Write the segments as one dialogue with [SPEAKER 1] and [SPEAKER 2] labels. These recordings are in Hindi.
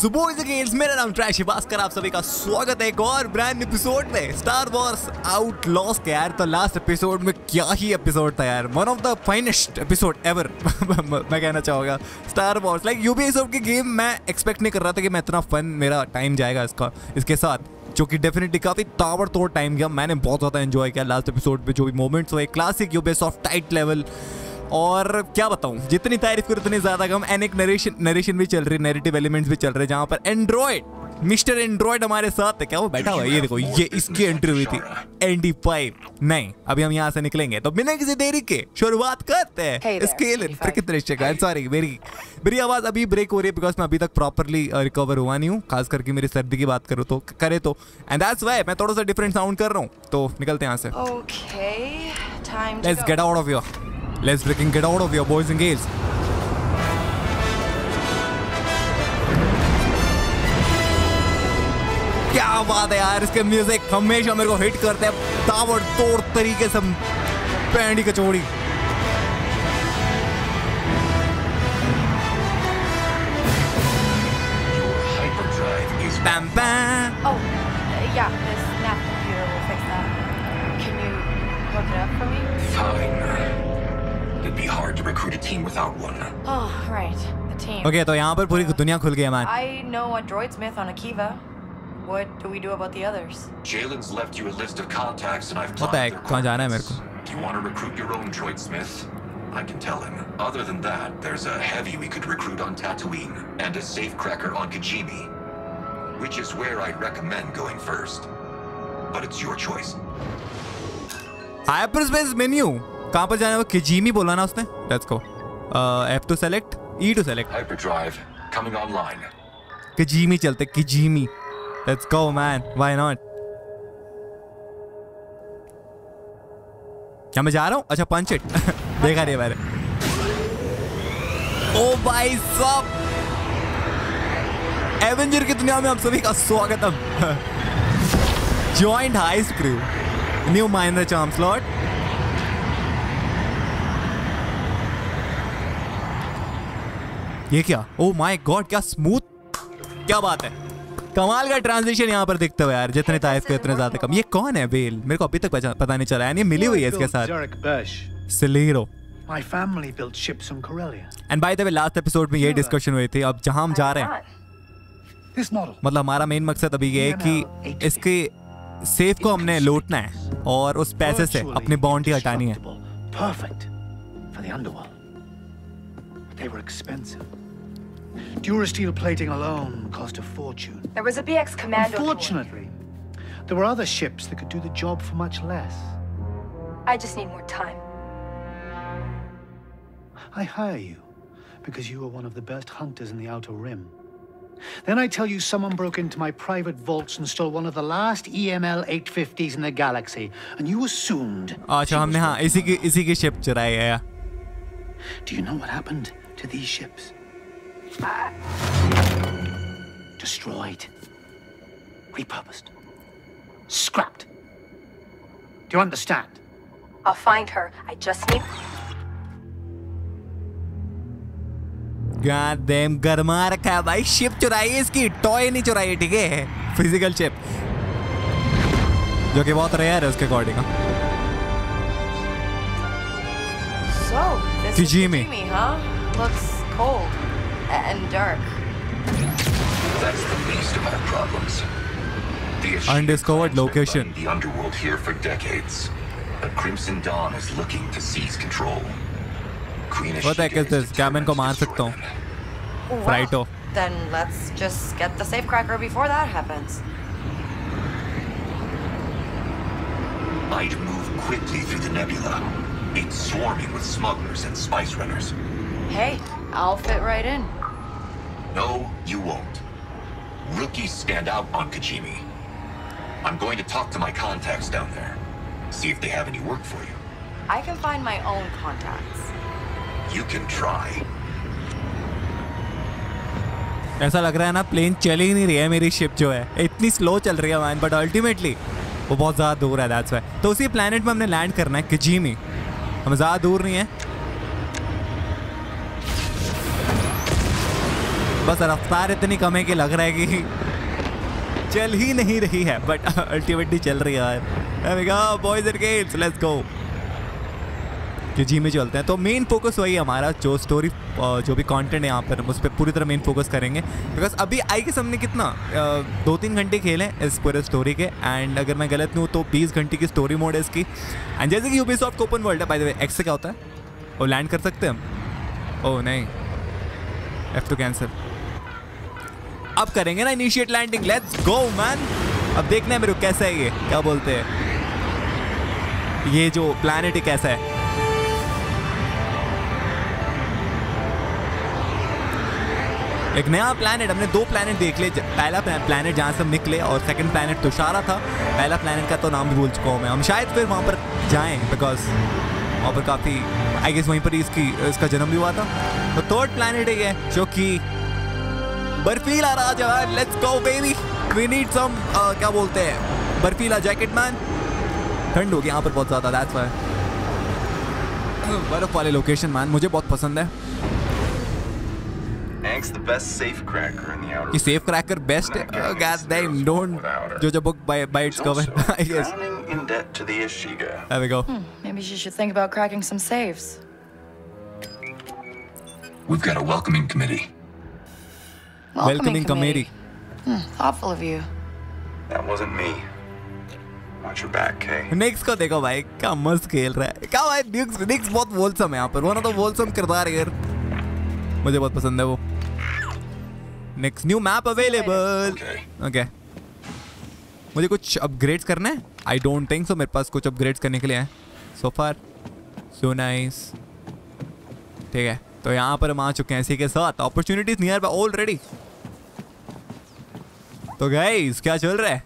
[SPEAKER 1] सो बॉयज एंड गर्ल्स, मेरा नाम ट्रैश भास्कर, आप सभी का स्वागत है एक और ब्रांड एपिसोड में स्टार वॉर्स आउटलॉस के। यार तो लास्ट एपिसोड में क्या ही एपिसोड था यार, one of the finest episode ever मैं कहना चाहूँगा। स्टार वॉर्स लाइक यूबीसॉफ्ट की गेम, मैं एक्सपेक्ट नहीं कर रहा था कि मैं इतना फन मेरा टाइम जाएगा इसके साथ, जो कि डेफिनेटली काफी ताबड़तोड़ टाइम गया। मैंने बहुत ज़्यादा एंजॉय किया लास्ट एपिसोड पे, जो भी मोमेंट्स हुए क्लासिक यूबीसॉफ्ट टाइट लेवल। और क्या बताऊं, जितनी तारीफ करूं उतनी ज्यादा कम। एंड एक नरेशन भी चल रही, नैरेटिव एलिमेंट्स भी चल रहे, जहां पर मिस्टर एंड्रॉइड हमारे साथ है। क्या वो बैठा हुआ है? ये देखो, ये इसकी एंट्री हुई थी ND5। नहीं, अभी हम यहाँ से निकलेंगे, तो बिना किसी देरी के शुरुआत करते हैं। सॉरी, मेरी आवाज अभी ब्रेक हो रही है बिकॉज मैं अभी तक प्रॉपरली रिकवर हुआ नहीं हूँ, खास करके मेरी सर्दी की बात करूँ तो एंड दैट्स व्हाई मैं थोड़ा सा डिफरेंट साउंड कर रहा हूँ। तो निकलते हैं यहाँ से। Let's get out of your Let's freaking get out of here, boys and girls. क्या बात है यार, इसके म्यूजिक हमेशा मेरे को हिट करते हैं ताबड़तोड़ तरीके से। पैंडी कचौड़ी।
[SPEAKER 2] Oh, yeah, this snap computer will fix that. Can you hook it up for me?
[SPEAKER 3] Fine. It'd be hard to recruit a team without one.
[SPEAKER 2] Oh, right. The team.
[SPEAKER 1] Okay, तो यहाँ पर पूरी दुनिया खुल गई है man.
[SPEAKER 2] I know a droidsmith on Akiva. What do we do about the others?
[SPEAKER 3] Jalen's left you a list of contacts and I've
[SPEAKER 1] What the heck? कहाँ जाना है मेरे को?
[SPEAKER 3] Do you want to recruit your own droidsmith? I can tell him. Other than that, there's a heavy we could recruit on Tatooine and a safecracker on Kijimi, which is where I'd recommend going first. But it's your choice.
[SPEAKER 1] Hyperspace menu. कहाँ पर जाना है? वो किजीमी बोला ना उसने। Let's go. F to select, E to select.
[SPEAKER 3] Hyperdrive coming online.
[SPEAKER 1] किजीमी चलते, किजीमी। Let's go man. Why not? क्या मैं जा रहा हूँ? अच्छा punch it. देखा नहीं मैंने। ओ भाई साहब, एवेंजर की दुनिया में आप सभी का स्वागतम। Joint heist crew. New minor charm slot. ये क्या? ओह माय गॉड, क्या स्मूथ, क्या बात है। कमाल का ट्रांजिशन यहाँ पर दिखता हुआ यार, जितने तारीफ के उतने ज्यादा कम। ये कौन है बेल? मेरे को अभी तक पता नहीं चला। यानी मिली हुई है इसके साथ सिलीरो। And by the way last episode में ये डिस्कशन हुई थी। अब जहाँ हम जा रहे हैं, मतलब हमारा मेन मकसद अभी ये है कि इसके सेफ को हमने लूटना है और उस पैसे से अपनी बाउंटी हटानी है।
[SPEAKER 4] Durasteel plating alone cost a fortune.
[SPEAKER 2] There was a BX commando.
[SPEAKER 4] Unfortunately, there were other ships that could do the job for much less.
[SPEAKER 2] I just need more time.
[SPEAKER 4] I hire you because you are one of the best hunters in the Outer Rim. Then I tell you someone broke into my private vaults and stole one of the last EML 850s in the galaxy, and you assumed.
[SPEAKER 1] अच्छा, हमने हाँ इसी की शिप चुराई है।
[SPEAKER 4] Do you know what happened to these ships? Destroyed, repurposed, scrapped. Do you understand?
[SPEAKER 2] I'll find her. I just need.
[SPEAKER 1] God damn, गरमा रखा है भाई। शिप चुराई है इसकी, टॉय नहीं चुराई है, ठीक है? फिजिकल शिप, जो कि बहुत रेयर है उसके according.
[SPEAKER 2] So, this is
[SPEAKER 1] Kijimi,
[SPEAKER 2] huh? Looks cold and dark.
[SPEAKER 3] That's the least of our problems.
[SPEAKER 1] Undiscovered location.
[SPEAKER 3] The underworld here for decades. But Crimson Dawn is looking to seize control.
[SPEAKER 1] What the heck is this? क्या मैं इनको मार सकता हूँ? Righto.
[SPEAKER 2] Then let's just get the safecracker before that happens.
[SPEAKER 3] I'd move quickly through the nebula. It's swarming with smugglers and spice runners.
[SPEAKER 2] Hey, I'll fit right in.
[SPEAKER 3] No, you won't. Rookies stand out on Kijimi. I'm going to talk to my contacts down there. See if they have any work for you.
[SPEAKER 2] I can find my own contacts.
[SPEAKER 3] You can try.
[SPEAKER 1] ऐसा लग रहा है ना, प्लेन चल ही नहीं रही है मेरी शिप जो है, इतनी स्लो चल रही है मैन, बट अल्टीमेटली वो बहुत ज़्यादा दूर है। That's why. तो उसी प्लेनेट में हमने लैंड करना है, किजीमी। हम ज़्यादा दूर नहीं है। बस रफ्तार इतनी कम है कि लग रहा है कि चल ही नहीं रही है, बट अल्टीमेटली चल रही है यार। Boys and girls let's go. कि जी में चलते हैं। तो मेन फोकस वही हमारा, जो स्टोरी जो भी कंटेंट है यहाँ पर, हम उस पर पूरी तरह मेन फोकस करेंगे। बिकॉज अभी आई गेस हमने कितना 2-3 घंटे खेले इस पूरे स्टोरी के, एंड अगर मैं गलत नहीं हूँ तो 20 घंटे की स्टोरी मोड है इसकी। एंड जैसे कि यूबीसॉफ्ट ओपन वर्ल्ड है, बाय द वे एक्स से क्या होता है, और लैंड कर सकते हैं हम? ओह नहीं, एफ टू कैंसिल। अब करेंगे ना initiate landing, let's go man. अब देखना है मेरे को कैसा है ये, क्या बोलते हैं, ये जो प्लैनेट है कैसा है। एक नया प्लैनेट, हमने 2 प्लैनेट देख लिए। पहला प्लैनेट जहाँ से हम निकले, और सेकंड प्लैनेट तुषारा था। पहला प्लैनेट का तो नाम भी भूल चुका हूँ मैं। हम शायद फिर वहाँ पर जाएं, बिकॉज वहाँ पर काफ़ी आई गेस वहीं पर ही इसका जन्म भी हुआ था। तो थर्ड प्लैनेट है ये, जो कि बर्फीला राजा। Let's go baby, we need some क्या बोलते हैं, बर्फीला जैकेट मैन। ठंड होगी यहाँ पर बहुत ज़्यादा, दैट्स व्हाई। बर्फ वाले लोकेशन मैन मुझे बहुत पसंद है।
[SPEAKER 5] Ank's the best safe cracker in the outer.
[SPEAKER 1] ये safe cracker best है? Oh, God damn, don't judge a book by its cover. I guess.
[SPEAKER 5] Drowning in debt to the Ashiga.
[SPEAKER 1] There we go.
[SPEAKER 2] Maybe she should think about cracking some safes.
[SPEAKER 3] We've got a welcoming committee.
[SPEAKER 1] Welcoming committee.
[SPEAKER 2] Thoughtful of you.
[SPEAKER 5] That wasn't me. Watch your back, Kay.
[SPEAKER 1] Next को देखो भाई, क्या मस्त खेल रहा है। क्या भाई, Nix बहुत wholesome है यहाँ पर। वो ना तो wholesome किरदार है यार, मुझे बहुत पसंद है वो। Next new map available. Okay, मुझे कुछ अपग्रेड्स करना है? आई डोंट थिंक सो, मेरे पास कुछ अपग्रेड्स करने के लिए है। So far so nice. ठीक है, तो यहाँ पर हम आ चुके हैं इसी के साथ। Opportunities nearby already. तो गाइस क्या चल रहा है?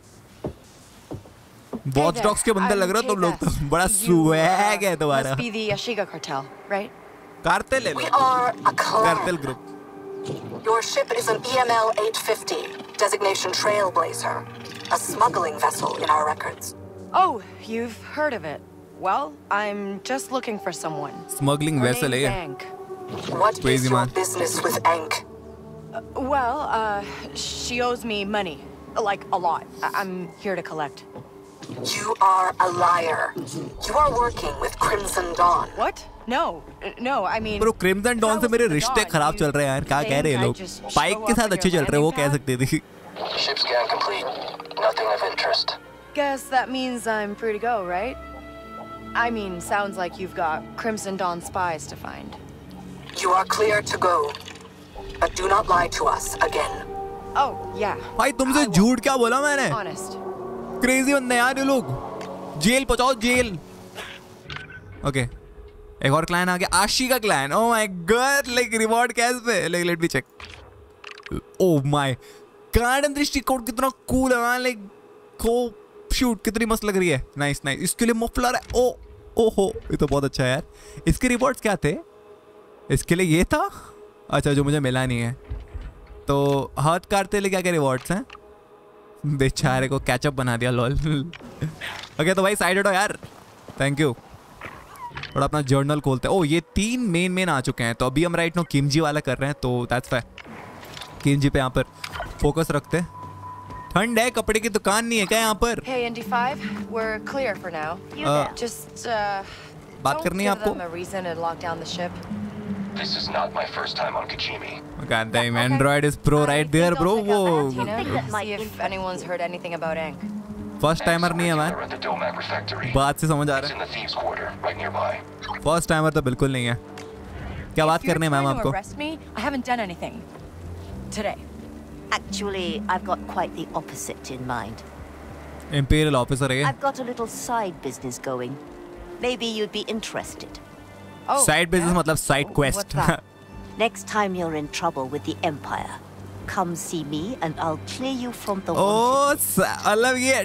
[SPEAKER 1] वॉच डॉग्स के बंदे लग रहे हो तुम लोग तो। बड़ा स्वैग है तुम्हारा।
[SPEAKER 2] Must be the Ashiga cartel, right?
[SPEAKER 1] Cartel ले लो।
[SPEAKER 6] We are a
[SPEAKER 1] cartel
[SPEAKER 6] clan.
[SPEAKER 1] Group.
[SPEAKER 6] Your ship is an EML 850, designation Trailblazer, a smuggling vessel in our records.
[SPEAKER 2] Oh, you've heard of it. Well, I'm just looking for someone.
[SPEAKER 1] Smuggling
[SPEAKER 2] Her
[SPEAKER 1] vessel है
[SPEAKER 2] name's
[SPEAKER 1] ये।
[SPEAKER 2] Ank.
[SPEAKER 6] What
[SPEAKER 1] Crazy
[SPEAKER 6] is your
[SPEAKER 1] man.
[SPEAKER 6] business with Ank?
[SPEAKER 2] Well, she owes me money. Like, a lot. I'm here to collect.
[SPEAKER 6] You are a liar. You are working with Crimson Dawn.
[SPEAKER 2] What? No, I mean...
[SPEAKER 1] bro crimson dawn से मेरे रिश्ते खराब चल रहे हैं यार। क्या कह रहे हैं लोग? पाइक के साथ अच्छे चल रहे हैं, वो कह सकते थे।
[SPEAKER 6] Ship scan complete. Nothing of interest.
[SPEAKER 2] Guess that means I'm free to go, right? I mean, sounds like you've got Crimson Dawn spies to find.
[SPEAKER 6] You are clear to go. But do not lie to us again.
[SPEAKER 2] Oh, yeah.
[SPEAKER 1] भाई तुमसे झूठ क्या बोला मैंने?
[SPEAKER 2] Honest.
[SPEAKER 1] क्रेजी बंदे यार ये लोग। Jail पहुंचाओ, jail. ओके, एक और क्लैन आ गया, Ashiga clan. Oh my god, like reward cash पे। Like let me check. Oh my god, दृष्टिकोण कितना कूल है। लाइक को शूट कितनी मस्त लग रही है। Nice nice. इसके लिए मफलर है। ओ ओहो, ये तो बहुत अच्छा है यार। इसके रिवॉर्ड्स क्या थे? इसके लिए ये था, अच्छा जो मुझे मिला नहीं है। तो हाथ काटते लिए क्या क्या रिवॉर्ड्स हैं? बेचारे को कैचअप बना दिया लॉल। ओके तो भाई साइड हटो यार, थैंक यू। थोड़ा अपना जर्नल खोलते हैं। ओ ये 3 मेन आ चुके हैं। तो अभी हम राइट नो किमजी वाला कर रहे हैं, तो दैट्स फाइन। किमजी पे यहाँ पर फोकस रखते हैं। ठंड है, कपड़े की दुकान नहीं है क्या यहाँ पर?
[SPEAKER 2] Hey, ND5, we're clear for now. Just
[SPEAKER 1] बात करनी है आपको?
[SPEAKER 2] Don't give them a reason to lock down the ship.
[SPEAKER 3] This is not my first time on Kijimi.
[SPEAKER 1] God damn, Android is pro right there, bro. वो
[SPEAKER 2] See if anyone's heard anything about Ank.
[SPEAKER 1] First timer नहीं है man,
[SPEAKER 3] They're at the Domac refectory.
[SPEAKER 1] बात से समझ आ
[SPEAKER 3] It's
[SPEAKER 1] रहा
[SPEAKER 3] in the thieves' quarter, right nearby.
[SPEAKER 1] है। फर्स्ट टाइमर तो बिल्कुल नहीं है। क्या बात
[SPEAKER 2] If you're
[SPEAKER 1] करनी है मैम
[SPEAKER 2] trying to
[SPEAKER 1] आपको?
[SPEAKER 2] arrest me, I haven't done anything today.
[SPEAKER 7] Actually, I've got quite the opposite in mind.
[SPEAKER 1] Imperial officer है ये।
[SPEAKER 7] I've got a little side business going. Maybe you'd be interested.
[SPEAKER 2] Oh,
[SPEAKER 1] side business
[SPEAKER 2] yeah?
[SPEAKER 1] मतलब side quest.
[SPEAKER 2] What's that?
[SPEAKER 7] Next time you're in trouble with the Empire, come see me and I'll clear you from the
[SPEAKER 1] ओ मतलब ये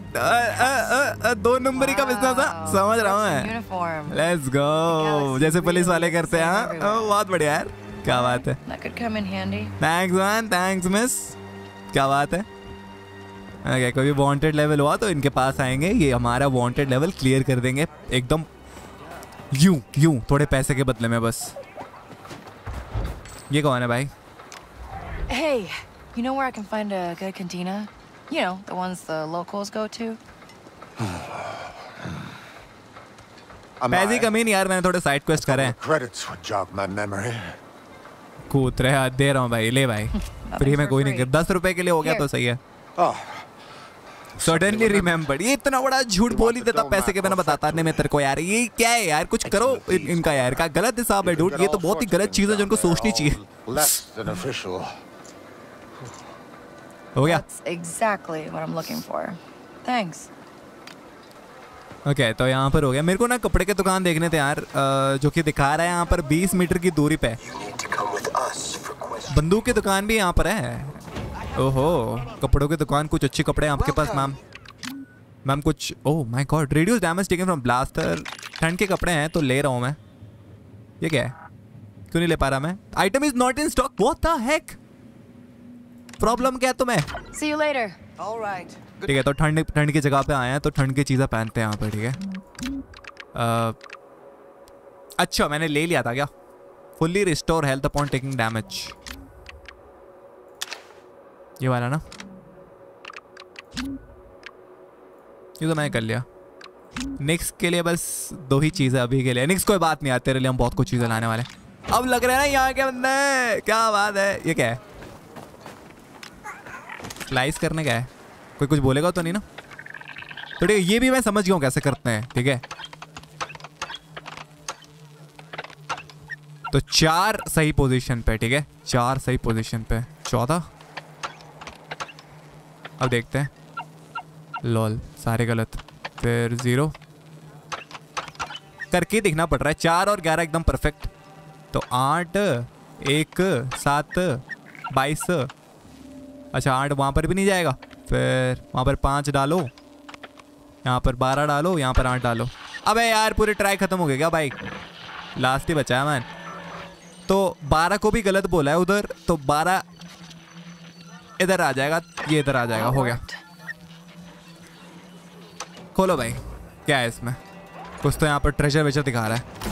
[SPEAKER 1] 2 नंबरी का बिजनेस है, समझ रहा हूँ मैं।
[SPEAKER 2] Uniform.
[SPEAKER 1] लेट्स गो, जैसे पुलिस वाले करते हैं। हाँ बहुत बढ़िया यार, क्या बात है।
[SPEAKER 2] That could come in handy.
[SPEAKER 1] Thanks man, thanks miss, क्या बात है। ओके, कोई वांटेड लेवल हुआ तो इनके पास आएंगे, ये हमारा वांटेड लेवल क्लियर कर देंगे एकदम यूं थोड़े पैसे के बदले में बस। ये कौन है भाई?
[SPEAKER 2] Hey, you know where I can find a good cantina? You know, the ones the locals go to?
[SPEAKER 1] पैसे कमी नहीं यार, मैंने थोड़े साइड क्वेस्ट करे हैं।
[SPEAKER 5] Credits would jog my memory.
[SPEAKER 1] कूद रहे हाथ दे रहा हूँ भाई, ले भाई। फ्री में कोई नहीं कर, 10 रुपए के लिए हो गया तो सही है। Suddenly remembered, ये इतना बड़ा झूठ बोल ही देता पैसे के बिना, बताता नहीं मैं तेरे को यार। ये क्या है यार, कुछ करो इनका यार, का गलत हिसाब है डूड। ये तो बहुत ही गलत चीज है जिनको सोचनी चाहिए। हो गया?
[SPEAKER 2] That's exactly what I'm looking for. Thanks.
[SPEAKER 1] Okay तो यहाँ पर हो गया। मेरे को ना कपड़े के दुकान देखने थे यार, जो कि दिखा रहा है यहाँ पर 20 मीटर की दूरी पे। बंदूक की दुकान भी यहाँ पर है। ओहो, कपड़ों की दुकान, कुछ अच्छे कपड़े हैं आपके पास मैम? मैम कुछ, oh my god, reduce damage taken from blaster. ठंड के कपड़े हैं तो ले रहा हूँ मैं। ये क्या है, क्यों नहीं ले पा रहा मैं? Item is not in stock, what the heck, problem क्या है तुम्हें?
[SPEAKER 2] See you later.
[SPEAKER 8] All right.
[SPEAKER 1] ठीक है, तो ठंड की जगह पे आए हैं तो ठंड की चीज़ें पहनते हैं यहाँ पे, ठीक है। अच्छा मैंने ले लिया था क्या? Fully restore health upon taking damage, ये वाला ना, ये तो मैंने कर लिया। निक्स के लिए बस 2 ही चीज़ें अभी के लिए। निक्स कोई बात नहीं, तेरे लिए हम बहुत कुछ चीज़ें लाने वाले। अब लग रहा है ना यहाँ के बंदे, क्या बात है। ये क्या है, स्लाइस करने का है? कोई कुछ बोलेगा तो नहीं ना? तो ठीक है, ये भी मैं समझ गया हूँ कैसे करते हैं, ठीक है। तो 4 सही पोजीशन पे, ठीक है, 4 सही पोजीशन पे, 14। अब देखते हैं, लॉल सारे गलत, फिर 0 करके देखना पड़ रहा है। 4 और 11 एकदम परफेक्ट। तो 8, 1, 7, 22। अच्छा 8 वहाँ पर भी नहीं जाएगा, फिर वहाँ पर 5 डालो, यहाँ पर 12 डालो, यहाँ पर 8 डालो। अबे यार पूरी ट्राई खत्म हो गई क्या भाई? लास्ट ही बचा है मैन। तो 12 को भी गलत बोला है उधर, तो 12 इधर आ जाएगा, ये इधर आ जाएगा। हो गया, खोलो भाई। क्या है इसमें? कुछ तो यहाँ पर ट्रेजर वेजर दिखा रहा है।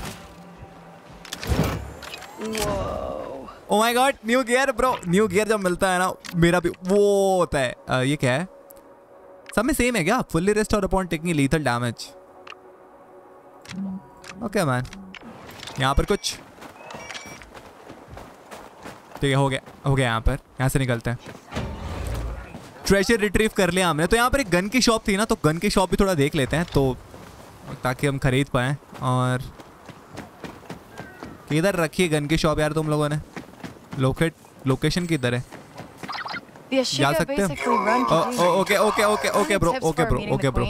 [SPEAKER 1] Oh my god, new gear bro. New gear जब मिलता है ना, मेरा भी वो होता है। ये क्या है, सब में सेम है क्या? Fully restore upon taking lethal damage. Okay man, यहाँ पर कुछ, ठीक है, हो गया यहाँ पर। यहाँ से निकलते हैं। ट्रेजर रिट्रीव कर लिया हमने। तो यहाँ पर एक गन की शॉप थी ना, तो गन की शॉप भी थोड़ा देख लेते हैं, तो ताकि हम खरीद पाएँ। और किधर रखी है गन की शॉप यार तुम लोगों ने? लोकेशन किधर है? जा सकते हैं? Okay bro.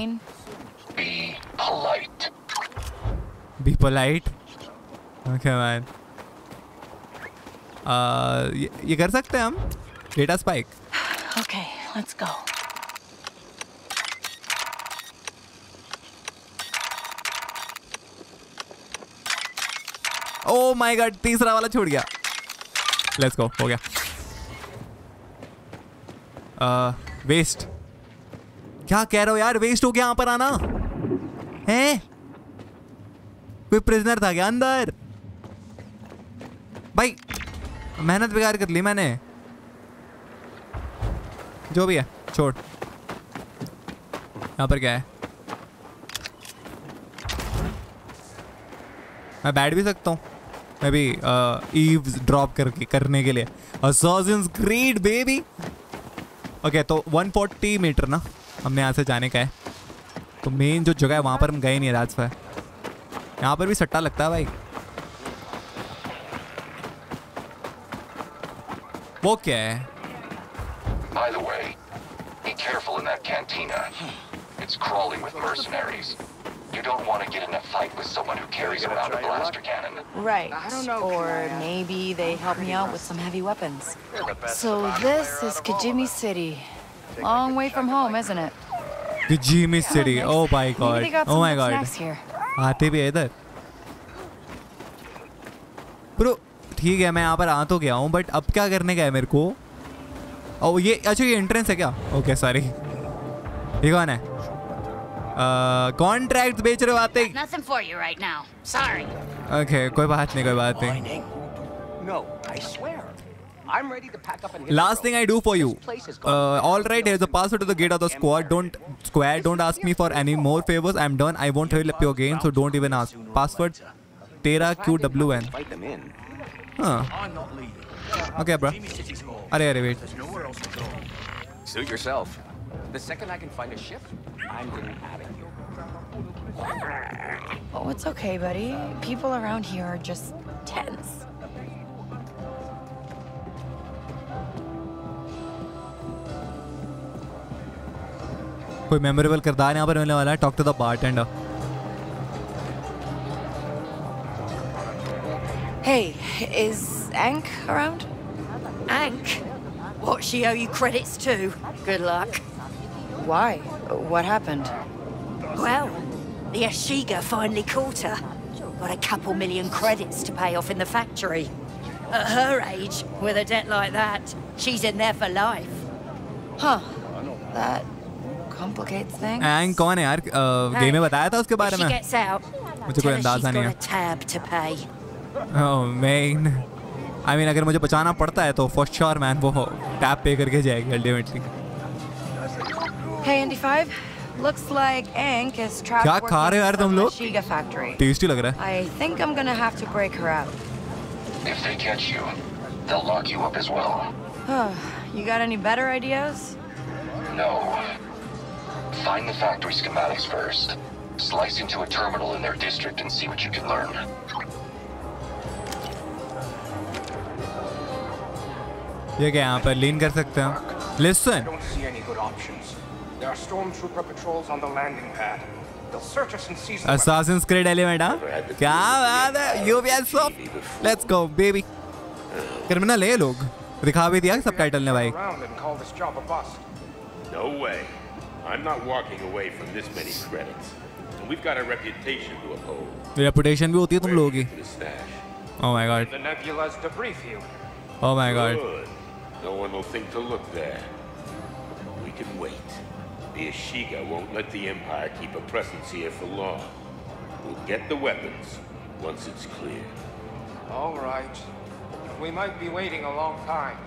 [SPEAKER 1] Be polite. Okay man, ये कर सकते हैं हम, data spike.
[SPEAKER 2] Okay, let's go.
[SPEAKER 1] Oh my god, तीसरा वाला छूट गया। लेट्स गो, हो गया। वेस्ट, क्या कह रहे हो यार? वेस्ट हो गया यहाँ पर आना है? कोई प्रिजनर था क्या अंदर? भाई मेहनत बेकार कर ली मैंने। जो भी है छोड़। यहाँ पर क्या है? मैं बैठ भी सकता हूँ मैं भी, ईव्स ड्रॉप करने के लिए। Assassin's Creed baby. ओके तो 140 मीटर ना हमने यहाँ से जाने का है। तो मेन जो जगह है वहाँ पर हम गए नहीं, राज पर। यहाँ पर भी सट्टा लगता है भाई। वो क्या है?
[SPEAKER 3] By the way, be careful in that cantina. It's crawling with mercenaries. You don't want to get in a fight with someone who carries around a blaster cannon.
[SPEAKER 2] Right. Or maybe they help me out with some heavy weapons. So this is Kijimi City. Long way from home, isn't it?
[SPEAKER 1] Kijimi City. Oh my god.
[SPEAKER 2] Maybe they got
[SPEAKER 1] Oh
[SPEAKER 2] some
[SPEAKER 1] my
[SPEAKER 2] good
[SPEAKER 1] god.
[SPEAKER 2] snacks here.
[SPEAKER 1] आते भी है इधर। ब्रो ठीक है, मैं यहाँ पर आ तो गया हूँ, बट अब क्या करने का है मेरे को? ओ ये, अच्छा ये एंट्रेंस है क्या? Okay sorry. ये कौन है? कॉन्ट्रैक्ट बेच रहे हो आते?
[SPEAKER 9] Nothing for you right now. Sorry.
[SPEAKER 1] Okay कोई बात नहीं, कोई बात नहीं।
[SPEAKER 8] No, I swear. I'm ready to pack up and hit
[SPEAKER 1] Last thing I do for you. All right, here's the password to the gate of the squad. Don't ask me for any more favors. I'm done. I won't help you again, so don't even ask. Password Tera QWN.
[SPEAKER 8] Invite them in.
[SPEAKER 1] Huh. Okay, bro. Arey, wait.
[SPEAKER 8] Suit yourself. The second I can find a ship, I'm getting out of here.
[SPEAKER 2] Oh, it's okay, buddy. People around here are just tense.
[SPEAKER 1] कोई मेमोरेबल किरदार यहाँ पर मिलने वाला है. Talk to the bartender.
[SPEAKER 2] Hey, is Ank around?
[SPEAKER 7] Ank? What she owe you credits to? Good luck.
[SPEAKER 2] Why? What happened?
[SPEAKER 7] Well, the Ashiga finally caught her. Got a couple million credits to pay off in the factory. At her age, with a debt like that, she's in there for life.
[SPEAKER 2] Huh. That complicates things.
[SPEAKER 1] Ank कौन है यार? गेम में बताया था उसके बारे
[SPEAKER 7] If she
[SPEAKER 1] में.
[SPEAKER 7] gets out,
[SPEAKER 1] मुझे कोई
[SPEAKER 7] tell her
[SPEAKER 1] अंदाजा
[SPEAKER 7] she's
[SPEAKER 1] नहीं
[SPEAKER 7] got
[SPEAKER 1] है.
[SPEAKER 7] a tab to pay.
[SPEAKER 1] Oh man. I mean, अगर मुझे बचाना पड़ता है तो for sure man वो टैप पे करके जाएगी ultimately.
[SPEAKER 2] Hey, ND5. Looks like Ank is trapped
[SPEAKER 1] क्या
[SPEAKER 2] working
[SPEAKER 1] खा रहे हो यार
[SPEAKER 2] from
[SPEAKER 1] तुम लोग?
[SPEAKER 2] Ashiga factory.
[SPEAKER 1] टेस्टी लग रहा है.
[SPEAKER 2] I think I'm gonna have to break her out.
[SPEAKER 3] If they catch you, they'll lock you up as well.
[SPEAKER 2] You got any better ideas?
[SPEAKER 3] No. Find the factory schematics first. Slice into a terminal in their district and see what you can learn.
[SPEAKER 1] ये क्या यहाँ पर लीन कर सकते हैं? Listen.
[SPEAKER 9] I don't see any good options. There are stormtrooper patrols on the landing pad. They'll search us and seize the weapons.
[SPEAKER 1] Assassin's Creed element, हाँ? क्या बात है? Ubisoft. Let's go, baby. Criminal है लोग. दिखा भी दिया सबटाइटल ने भाई.
[SPEAKER 9] Around and call this job a bust.
[SPEAKER 10] No way. I'm not walking away from this many credits. And we've got a reputation to uphold.
[SPEAKER 1] Reputation भी होती है तुम लोगों की.
[SPEAKER 10] The stash.
[SPEAKER 1] Oh my god.
[SPEAKER 9] The Nebula's debrief you.
[SPEAKER 1] Oh my god.
[SPEAKER 10] Good. No one will think to look there. We can wait. The Ashiga won't let the Empire keep a presence here for long. We'll get the weapons once it's clear.
[SPEAKER 9] All right. We might be waiting a long time.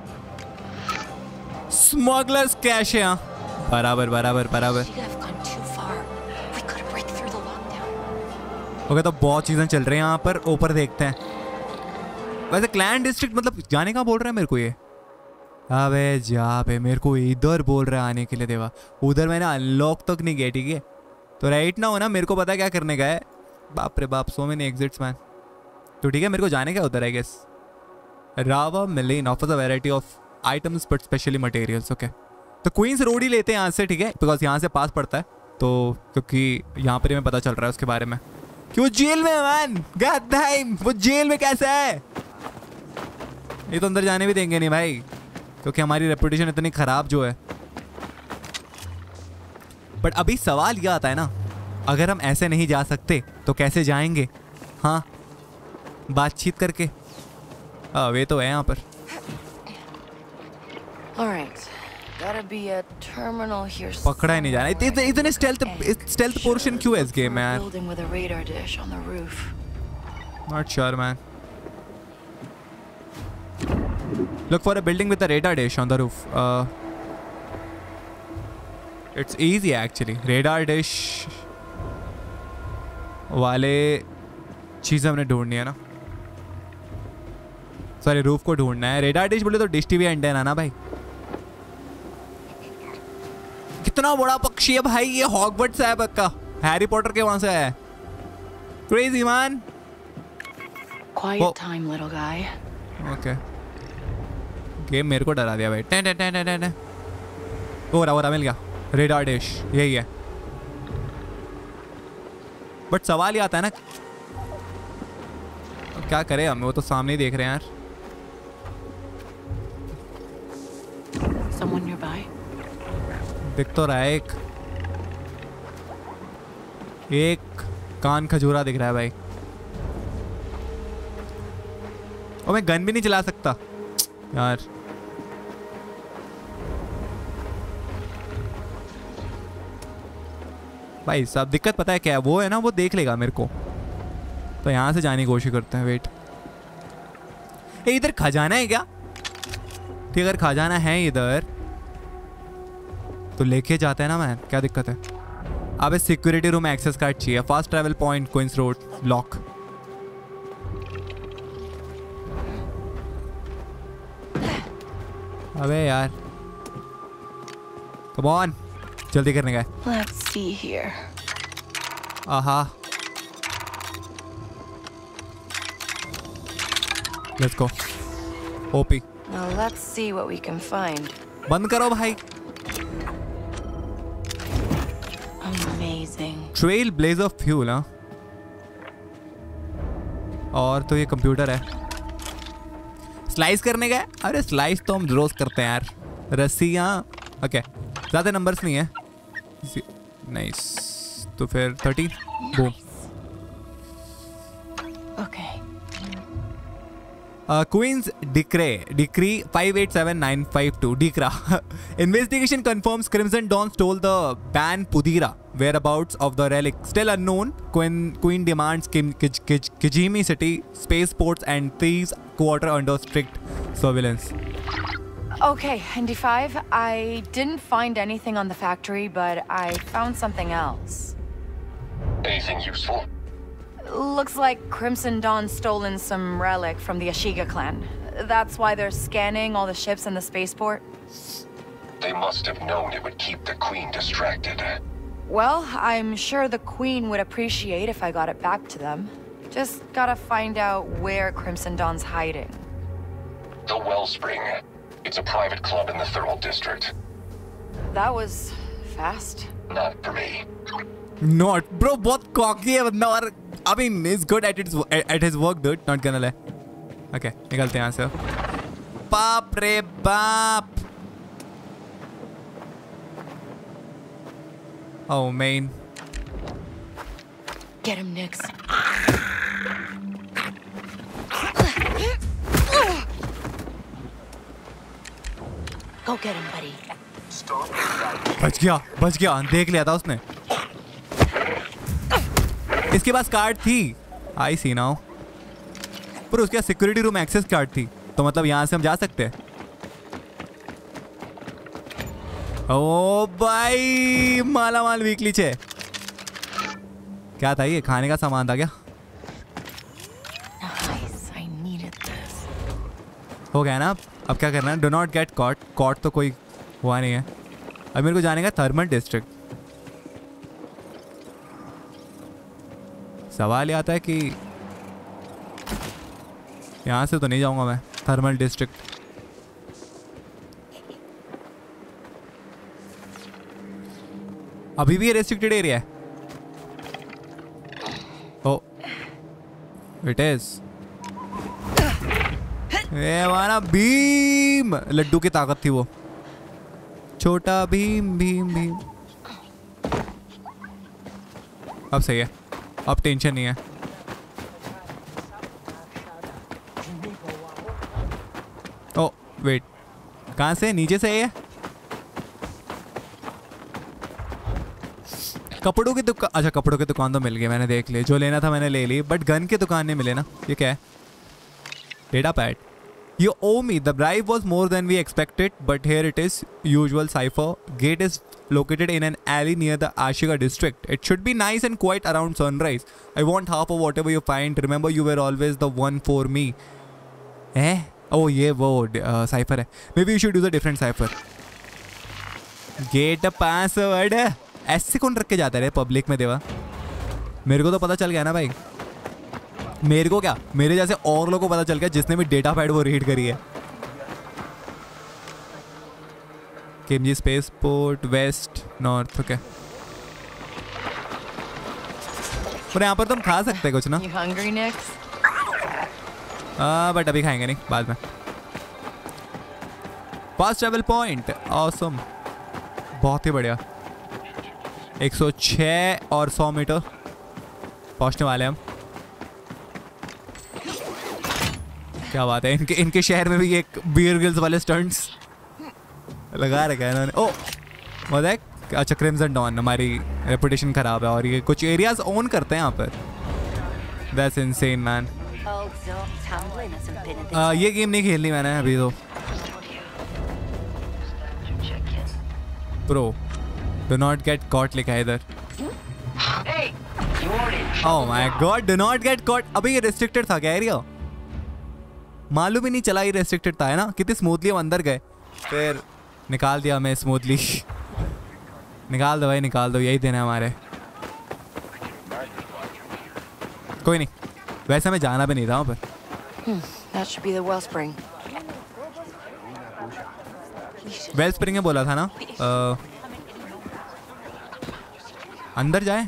[SPEAKER 1] Smugglers cash है हाँ. बराबर.
[SPEAKER 2] Ashiga have gone too far. We gotta break through the lockdown.
[SPEAKER 1] Okay तो बहुत चीजें चल रही हैं यहाँ पर. ऊपर देखते हैं. वैसे क्लैन डिस्ट्रिक्ट मतलब जाने का बोल रहा है मेरे को ये. अबे जा पे मेरे को इधर बोल रहा है आने के लिए. देवा उधर मैंने अनलॉक तक नहीं किया. ठीक है तो राइट ना हो ना मेरे को पता क्या करने का है. बाप रे बाप सो मेनी एग्जिट्स मैन. तो ठीक है मेरे को जाने का उधर आई गेस. रावा मिलेन offers a variety of items but specially materials. Okay तो क्वींस रोड ही लेते हैं यहाँ से. ठीक है बिकॉज यहाँ से पास पड़ता है तो क्योंकि यहाँ पर हमें पता चल रहा है उसके बारे में कि वो जेल में मैन. गॉड डैम वो जेल में कैसा है. ये तो अंदर जाने भी देंगे नहीं भाई क्योंकि हमारी रेपुटेशन इतनी खराब जो है. बट अभी सवाल ये आता है ना अगर हम ऐसे नहीं जा सकते तो कैसे जाएंगे. हाँ बातचीत करके. वे तो है यहाँ पर.
[SPEAKER 2] All right. Gotta be a terminal here.
[SPEAKER 1] पकड़ा ही नहीं जा रहा. इतने स्टेल्थ पोर्शन क्यों है इस गेम में यार.
[SPEAKER 2] Building with a radar dish on the roof.
[SPEAKER 1] Not sure man. Look for a building with a radar dish on the roof. It's easy actually. Radar dish वाले चीज़ हमने ढूंढनी है ना. सॉरी रूफ को ढूंढना है. रेडार डिश बोले तो डिश टीवी एंटेना ना भाई. कितना बड़ा पक्षी है भाई ये. हॉगवर्ट्स है पक्का. हैरी पॉटर के वहां से है. Crazy man.
[SPEAKER 2] Quiet time, little guy.
[SPEAKER 1] Okay game मेरे को डरा दिया भाई. हो रहा मिल गया. रेडार डिश यही है. बट सवाल ये आता है ना क्या करें हम. वो तो सामने ही देख रहे हैं यार.
[SPEAKER 2] Someone nearby?
[SPEAKER 1] दिख तो रहा है एक कान खजूरा दिख रहा है भाई. और मैं गन भी नहीं चला सकता यार. भाई सब दिक्कत पता है क्या है. वो है ना वो देख लेगा मेरे को. तो यहाँ से जाने की कोशिश करते हैं. वेट इधर खजाना है क्या. ठीक, अगर खजाना है इधर तो लेके जाते हैं ना मैं, क्या दिक्कत है? अब इस सिक्योरिटी रूम एक्सेस कार्ड चाहिए। Fast travel point Queen's Road lock. अबे यार, कम ऑन, जल्दी करने का।
[SPEAKER 2] Let's see here.
[SPEAKER 1] आहा, लेट्स गो। ओपी,
[SPEAKER 2] Now let's see what we can find.
[SPEAKER 1] बंद करो भाई।
[SPEAKER 2] Amazing.
[SPEAKER 1] ट्रेल ब्लेजर फ्यूल, हाँ। और तो ये कंप्यूटर है, स्लाइस करने का है। अरे स्लाइस तो हम रोज करते हैं यार। रस्सियाँ, ओके, ज़्यादा नंबर्स नहीं है। नाइस, तो फिर 30 boom.
[SPEAKER 2] Okay.
[SPEAKER 1] Queen's Decree 587952 DECRA. Investigation confirms Crimson Dawn stole the Ban Pudira whereabouts of the relic. Still unknown. Queen demands Kijimi City, spaceports and thieves quarter under strict surveillance.
[SPEAKER 2] Okay, ND5, I didn't find anything on the factory, but I found something else.
[SPEAKER 3] Anything useful?
[SPEAKER 2] Looks like Crimson Dawn stolen some relic from the Ashiga clan. That's why they're scanning all the ships in the spaceport.
[SPEAKER 3] They must have known it would keep the Queen distracted.
[SPEAKER 2] Well, I'm sure the Queen would appreciate if I got it back to them. Just gotta find out where Crimson Dawn's hiding.
[SPEAKER 3] The Wellspring. It's a private club in the Thermal District.
[SPEAKER 2] That was fast.
[SPEAKER 3] Not for me.
[SPEAKER 1] Not, bro, बहुत cocky है बंदा। और I mean, he's good at his work, dude. Not gonna lie. Okay, निकलते हैं यहाँ से। बाप रे बाप। Oh man.
[SPEAKER 2] Get him, Nix. Go get him, buddy.
[SPEAKER 1] बच गया, देख लिया था उसने। इसके पास कार्ड थी, आई सी नाउ। पर उसके पास सिक्योरिटी रूम एक्सेस कार्ड थी, तो मतलब यहाँ से हम जा सकते हैं। ओ भाई, माला माल वीकली छे। क्या था ये, खाने का सामान था क्या?
[SPEAKER 2] Nice, I needed this.
[SPEAKER 1] हो गया ना? अब क्या करना है? Do not get caught. Caught तो कोई हुआ नहीं है। अब मेरे को जाने का थर्मल डिस्ट्रिक्ट। सवाल ये आता है कि यहाँ से तो नहीं जाऊँगा मैं थर्मल डिस्ट्रिक्ट। अभी भी ये रेस्ट्रिक्टेड एरिया है। Oh, it is. ये हमारा भीम, लड्डू की ताकत थी वो। छोटा भीम भीम भीम। अब सही है, अब टेंशन नहीं है। ओ वेट, कहाँ से? नीचे से है। कपड़ों की दुकान, अच्छा कपड़ों की दुकान तो मिल गई, मैंने देख ली। जो लेना था मैंने ले ली, बट गन की दुकान नहीं मिले ना। ये क्या है? Data pad. You owe me. The bribe was more than we expected, but here it is. Usual cipher. Gate is located in an alley near the Ashiga district. It should be nice and quiet around sunrise. I want half of whatever you find. Remember, you were always the one for me. Eh? Oh, ये वो cipher है. Maybe you should use a different cipher. Gate password. ऐसे कौन रख के जाता है पब्लिक में देवा? मेरे को तो पता चल गया ना भाई। मेरे को क्या, मेरे जैसे और लोगों को पता चल गया जिसने भी डेटा पैड वो रीड करी है। केमजी space port west north. Okay, पर यहाँ पर तुम खा सकते हैं कुछ ना?
[SPEAKER 2] You hungry, Nix?
[SPEAKER 1] बट अभी खाएंगे नहीं, बाद में। फास्ट ट्रैवल पॉइंट, ऑसम, बहुत ही बढ़िया। 106 और 100 मीटर पहुँचने वाले हम। क्या बात है, इनके शहर में भी एक बियर गिल्स वाले स्टंट्स लगा रखा है इन्होंने। ओ मतलब, अच्छा क्रिम्सन डॉन, हमारी रेपुटेशन खराब है और ये कुछ एरियाज ओन करते हैं यहाँ पर। That's insane man. ये गेम नहीं खेलनी मैंने अभी तो। Bro, do not get caught लिखा है इधर. Oh my God, do not get caught. अबे ये restricted था क्या एरिया? मालूम ही नहीं चला ये restricted था, है ना? कितनी स्मूथली हम अंदर गए, फिर निकाल दिया हमें स्मूथली. निकाल दो भाई, निकाल दो, यही दिन है हमारे. कोई नहीं, वैसे हमें जाना भी नहीं था वहाँ पर.
[SPEAKER 2] That should be the wellspring.
[SPEAKER 1] वेलस्प्रिंग में बोला था ना. अंदर जाएं?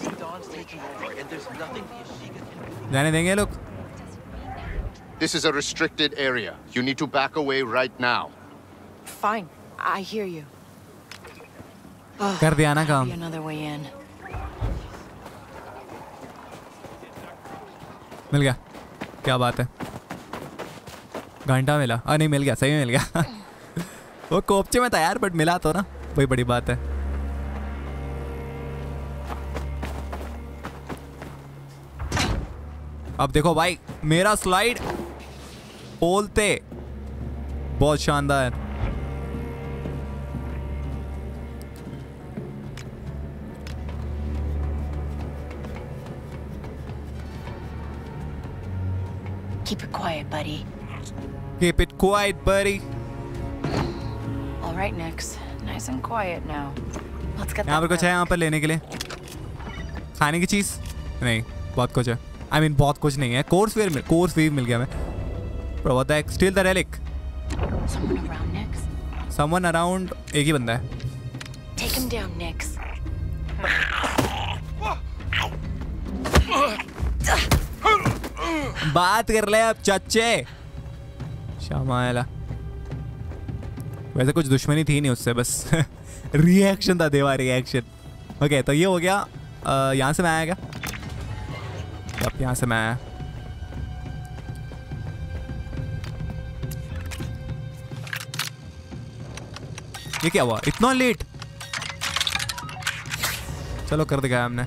[SPEAKER 1] जाने देंगे लोग?
[SPEAKER 11] This is a restricted area. You need to back away right now.
[SPEAKER 2] Fine, I hear you.
[SPEAKER 1] कर दिया ना काम.
[SPEAKER 2] Another way in.
[SPEAKER 1] मिल गया, क्या बात है. घंटा मिला. नहीं मिल गया, सही में मिल गया. वो कोपचे में था यार, बट मिला तो ना, वही बड़ी बात है. अब देखो भाई, मेरा स्लाइड बोलते बहुत शानदार.
[SPEAKER 2] Keep it quiet, buddy.
[SPEAKER 1] Keep it quiet, buddy.
[SPEAKER 2] All right, Nix. Nice and quiet now. Let's get
[SPEAKER 1] यहाँ पर कुछ है यहाँ पर लेने के लिए? खाने की चीज़? नहीं, बहुत कुछ है. I mean बहुत कुछ नहीं है. कोर्स वेयर मिल गया हमें. Bro, what the heck? Steal the relic.
[SPEAKER 2] Someone around, Nix?
[SPEAKER 1] Someone around. एक ही बंदा है.
[SPEAKER 2] Take him down, Nix.
[SPEAKER 1] बात कर ले अब चच्चे. शामाला. वैसे कुछ दुश्मनी थी नहीं उससे, बस रिएक्शन था, देवा रिएक्शन. ओके, तो ये हो गया. यहाँ से मैं आया क्या? अब यहाँ से मैं आया. ये क्या हुआ इतना लेट? चलो कर दिखाया हमने.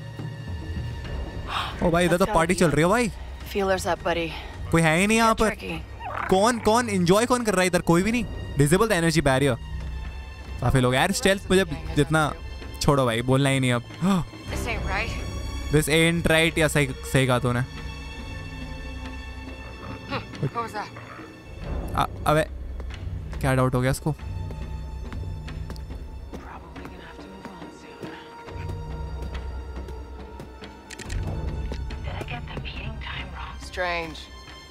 [SPEAKER 1] ओ भाई, इधर तो पार्टी चल रही है भाई.
[SPEAKER 2] Feelers up, buddy.
[SPEAKER 1] कोई है ही नहीं यहाँ पर. कौन एंजॉय कौन कर रहा है इधर? कोई भी नहीं. Disable the energy barrier. काफी लोग यार. स्टेल्थ मुझे जितना छोड़ो भाई, बोलना ही नहीं अब. This ain't right. या सही कहा तूने. अबे क्या डाउट हो गया इसको?
[SPEAKER 2] Strange.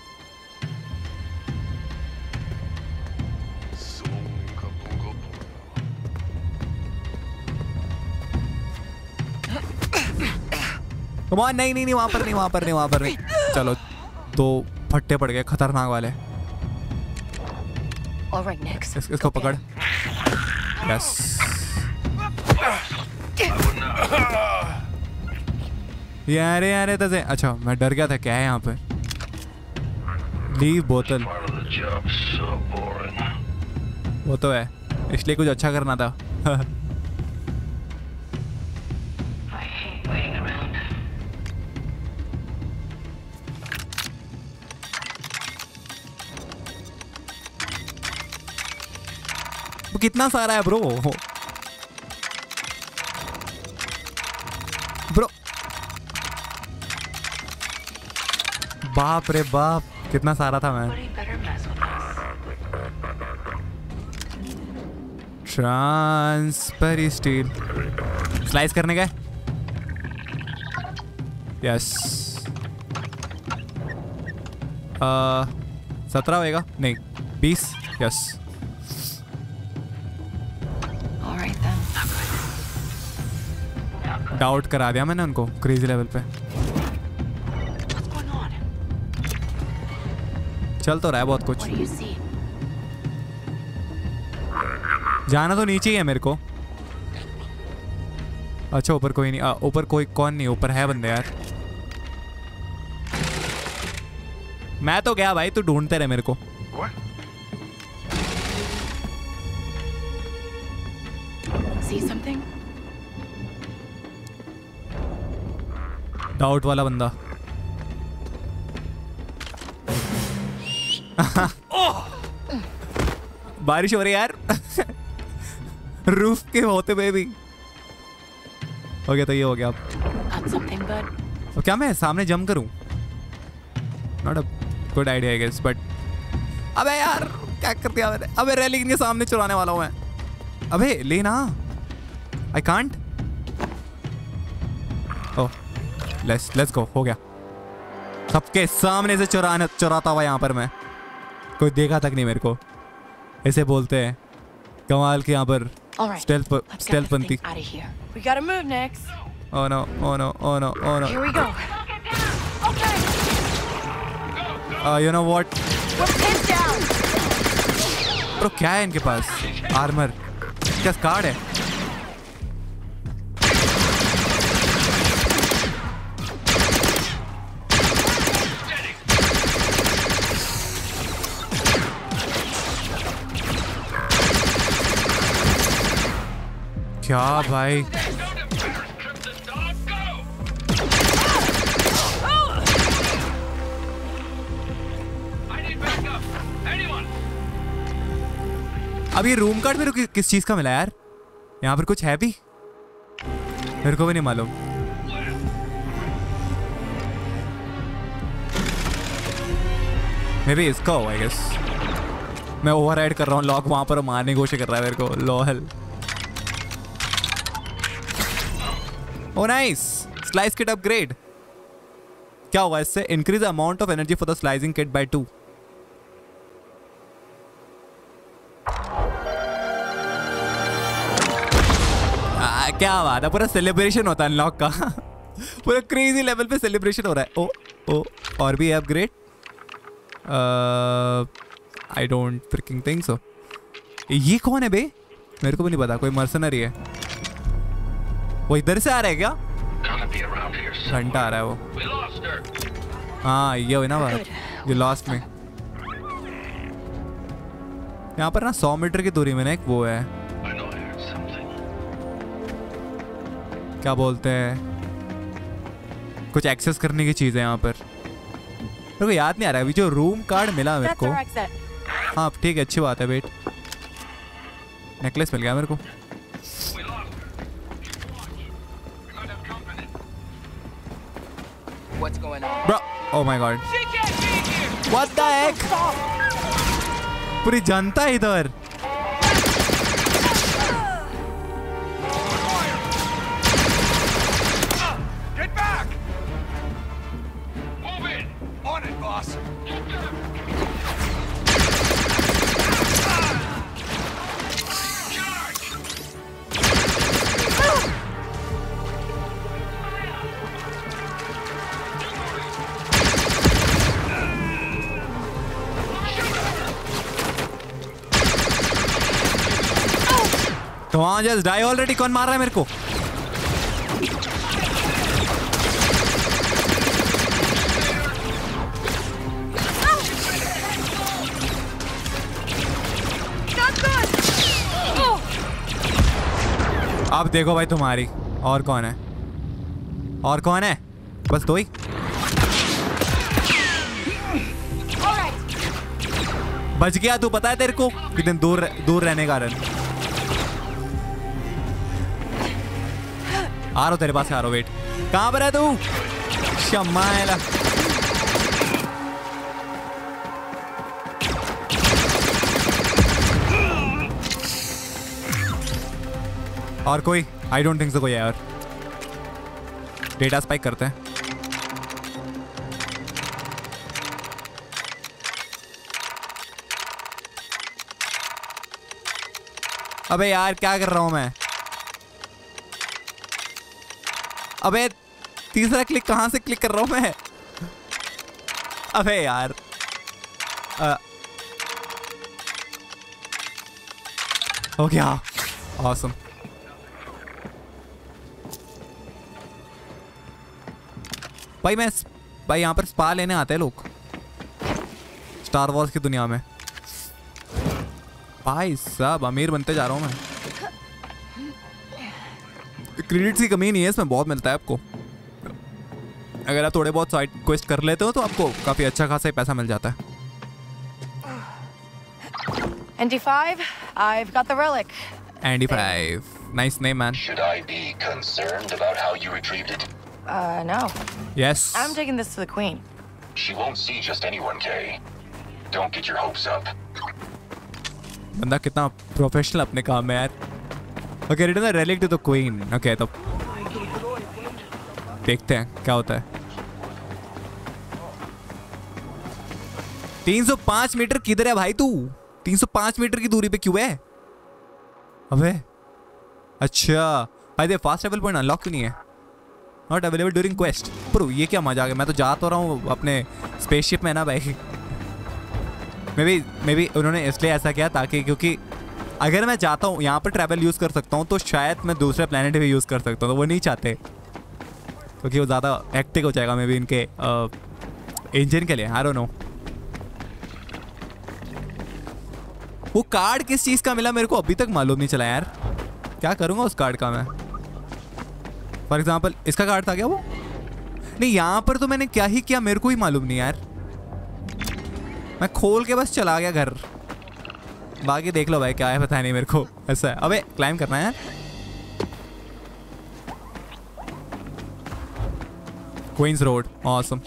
[SPEAKER 1] Come on, नहीं वहाँ पर नहीं. चलो, दो फट्टे पड़ गए खतरनाक वाले.
[SPEAKER 2] All right, Nix.
[SPEAKER 1] इसको पकड़. Yes. यारे तज़े. अच्छा, मैं डर गया था. क्या है यहाँ पे? लीव बोतल. वो तो है, इसलिए कुछ अच्छा करना था. वो कितना सारा है ब्रो. बाप रे बाप, कितना सारा था. मैं ट्रांसपेरेंट स्टील स्लाइस करने गए. यस. 17 होएगा? नहीं, 20. यस. डाउट करा दिया मैंने उनको क्रेजी लेवल पे. चल तो रहा है बहुत कुछ. जाना तो नीचे ही है मेरे को. अच्छा, ऊपर कोई नहीं. ऊपर कोई कौन नहीं. ऊपर है बंदे यार. मैं तो गया भाई, तू ढूंढते रहे मेरे को. डाउट वाला बंदा. बारिश हो रही है यार. रूफ के होते हुए भी। ओके तो ये हो गया अब। अब क्या मैं सामने जंप करूं? Not a good idea I guess but अबे यार क्या कर दिया मैंने। अबे रेलिंग के सामने चुराने वाला हूं मैं। अबे लेना I can't. Oh let's go. हो गया सबके सामने से चुराता हुआ यहाँ पर मैं। कोई देखा तक नहीं मेरे को। ऐसे बोलते हैं कमाल के यहाँ पर स्टेल्थ बनती।
[SPEAKER 2] We gotta move next.
[SPEAKER 1] Oh no, oh no, oh no, oh no.
[SPEAKER 2] Here we go. Okay.
[SPEAKER 1] You know what?
[SPEAKER 2] We're pinned down.
[SPEAKER 1] Bro, क्या है इनके पास? Armor. क्या स्कार्ड है? क्या भाई? अब ये रूम कार्ड मेरे को किस चीज का मिला यार? यहाँ पर कुछ है भी? मेरे को भी नहीं मालूम। मे बी इसका हो आई गेस। मैं ओवरराइड कर रहा हूँ लॉक वहां पर मारने की कोशिश कर रहा है मेरे को। Lol. Oh nice slice kit upgrade. क्या होगा इससे? Increase the amount of energy for the slicing kit by 2। क्या बात है। पूरा सेलिब्रेशन होता है अनलॉक का। पूरा क्रेजी लेवल पे सेलिब्रेशन हो रहा है। ओ ओ और भी upgrade. I don't freaking think so. ये कौन है बे? मेरे को भी नहीं पता। कोई मर्सनरी है। वो इधर से आ रहा है क्या? घंटा आ रहा है वो। हाँ ये हुई ना बात। ये लास्ट में यहाँ पर ना 100 मीटर की दूरी में ना एक वो है, क्या बोलते हैं, कुछ एक्सेस करने की चीज़ है यहाँ पर। मेरे को याद नहीं आ रहा है अभी। जो रूम कार्ड मिला मेरे को। हाँ ठीक है, अच्छी बात है। वेट, नेकलेस मिल गया मेरे को। Bro, oh my God. What the heck? पूरी जनता है इधर।
[SPEAKER 9] Get back! Move in! On it, boss!
[SPEAKER 1] Come on, just die already. कौन मार रहा है मेरे को? अब देखो भाई तुम्हारी। और कौन है? और कौन है? बस दो ही। बच गया तू, पता है तेरे को कितने दूर रहने का कारण। आ रहा हूँ तेरे पास, आ रहा हूँ। वेट, कहाँ पर है तू? शमाइला। और कोई? आई डोंट थिंक सो कोई है। और डेटा स्पाइक करते हैं। अबे यार क्या कर रहा हूं मैं? अबे तीसरा क्लिक कहां से क्लिक कर रहा हूं मैं? अबे यार हो गया। ऑसम। भाई यहाँ पर स्पा लेने आते हैं लोग स्टार वॉर्स की दुनिया में। भाई साहब अमीर बनते जा रहा हूँ मैं। क्रेडिट्स की कमी नहीं है इसमें, बहुत मिलता है आपको। अगर आप थोड़े बहुत साइड क्वेस्ट कर लेते हो तो आपको काफी अच्छा खासा पैसा मिल जाता है।
[SPEAKER 2] ND5, I've got the relic.
[SPEAKER 1] Andy 5. Nice name, man.
[SPEAKER 3] Should I be concerned about how you retrieved it?
[SPEAKER 2] No.
[SPEAKER 1] Yes.
[SPEAKER 2] I'm taking this to the Queen.
[SPEAKER 3] She won't see just anyone, Kay. Don't get your hopes up.
[SPEAKER 1] बंदा कितना प्रोफेशनल अपने काम में यार. Okay, return the relic to the Queen. Okay, तो देखते हैं क्या होता है. 305 मीटर किधर है भाई तू? 305 मीटर की दूरी पे क्यों है? अबे अच्छा भाई दे फास्ट ट्रैवल पॉइंट अनलॉक क्यों नहीं है? Not available during quest. Pro ये क्या मजा आ गया. मैं तो जा तो रहा हूँ अपने स्पेसशिप में ना भाई. मे बी उन्होंने इसलिए ऐसा किया ताकि क्योंकि अगर मैं चाहता हूँ यहाँ पर ट्रैवल यूज़ कर सकता हूँ तो शायद मैं दूसरे प्लेनेट भी यूज़ कर सकता हूँ. तो वो नहीं चाहते क्योंकि वो ज़्यादा हेक्टिक हो जाएगा मे बी इनके इंजन के लिए. I don't know. वो कार्ड किस चीज़ का मिला मेरे को अभी तक मालूम नहीं चला यार. क्या करूँगा उस कार्ड का मैं? फॉर एग्जाम्पल इसका कार्ड था क्या वो? नहीं यहाँ पर तो मैंने क्या ही किया मेरे को ही मालूम नहीं यार. मैं खोल के बस चला गया घर. बाकी देख लो भाई क्या है पता नहीं मेरे को. ऐसा है. अबे क्लाइम करना है यार. Queen's Road awesome.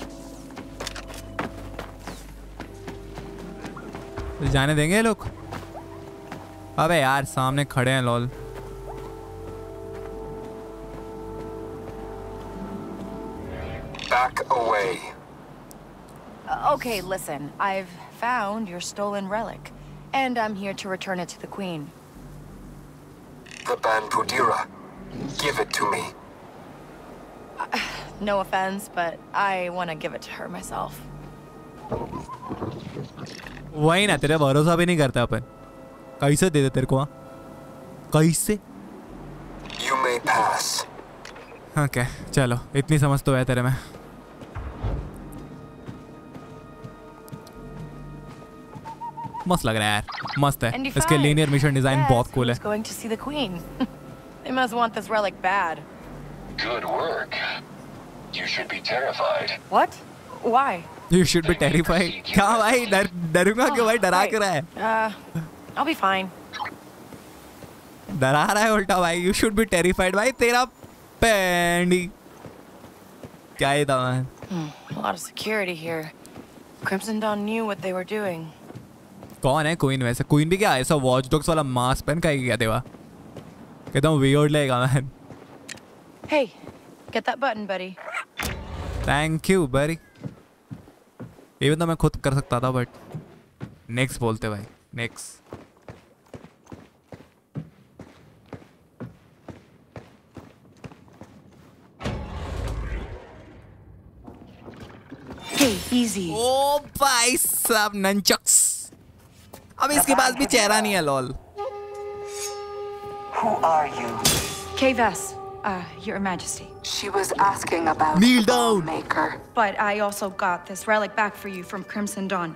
[SPEAKER 1] जाने देंगे लोग? अबे यार सामने खड़े हैं lol.
[SPEAKER 3] Back away.
[SPEAKER 2] Okay, listen. I've found your stolen relic, and I'm here to return it to the Queen.
[SPEAKER 3] The Banpudira. Give it to me.
[SPEAKER 2] No offense, but I want to give it to her myself.
[SPEAKER 1] वही ना तेरे भरोसा भी नहीं करता अपन. कैसे दे दे तेरे को? कैसे?
[SPEAKER 3] You may pass.
[SPEAKER 1] ओके चलो इतनी समझ तो है तेरे में. मस्त लग रहा है यार. मस्त है. इसके लीनियर मिशन डिजाइन बहुत कूल है.
[SPEAKER 2] Going to see the Queen. They must want this relic bad.
[SPEAKER 3] Good work. You should be terrified.
[SPEAKER 2] What? Why?
[SPEAKER 1] You should be terrified. क्या भाई डरूंगा क्यों भाई? डरा क्यों रहा है?
[SPEAKER 2] I'll be fine.
[SPEAKER 1] डरा रहा है उल्टा भाई. You should be terrified भाई. तेरा पैंडी क्या ही था man.
[SPEAKER 2] A lot of security here. Crimson Dawn knew what they were doing.
[SPEAKER 1] कौन है क्वीन वैसे? क्वीन भी क्या ऐसा वॉच डॉग्स वाला मास्क पहन का ही क्या देवा? कहता हूँ वियर्ड लगेगा man.
[SPEAKER 2] Hey, get that button, buddy.
[SPEAKER 1] Thank you, buddy. ये तो मैं खुद कर सकता था बट नेक्स्ट बोलते भाई. नेक्स्ट.
[SPEAKER 2] Hey, easy.
[SPEAKER 1] ओ भाई साहब नंचक्स. अब इसके पास भी चेहरा नहीं है lol.
[SPEAKER 6] Who are you?
[SPEAKER 2] Kay Vess, Your Majesty.
[SPEAKER 6] She was asking about
[SPEAKER 1] Kneel
[SPEAKER 6] the
[SPEAKER 1] down.
[SPEAKER 6] Maker.
[SPEAKER 2] But I also got this relic back for you from Crimson Dawn.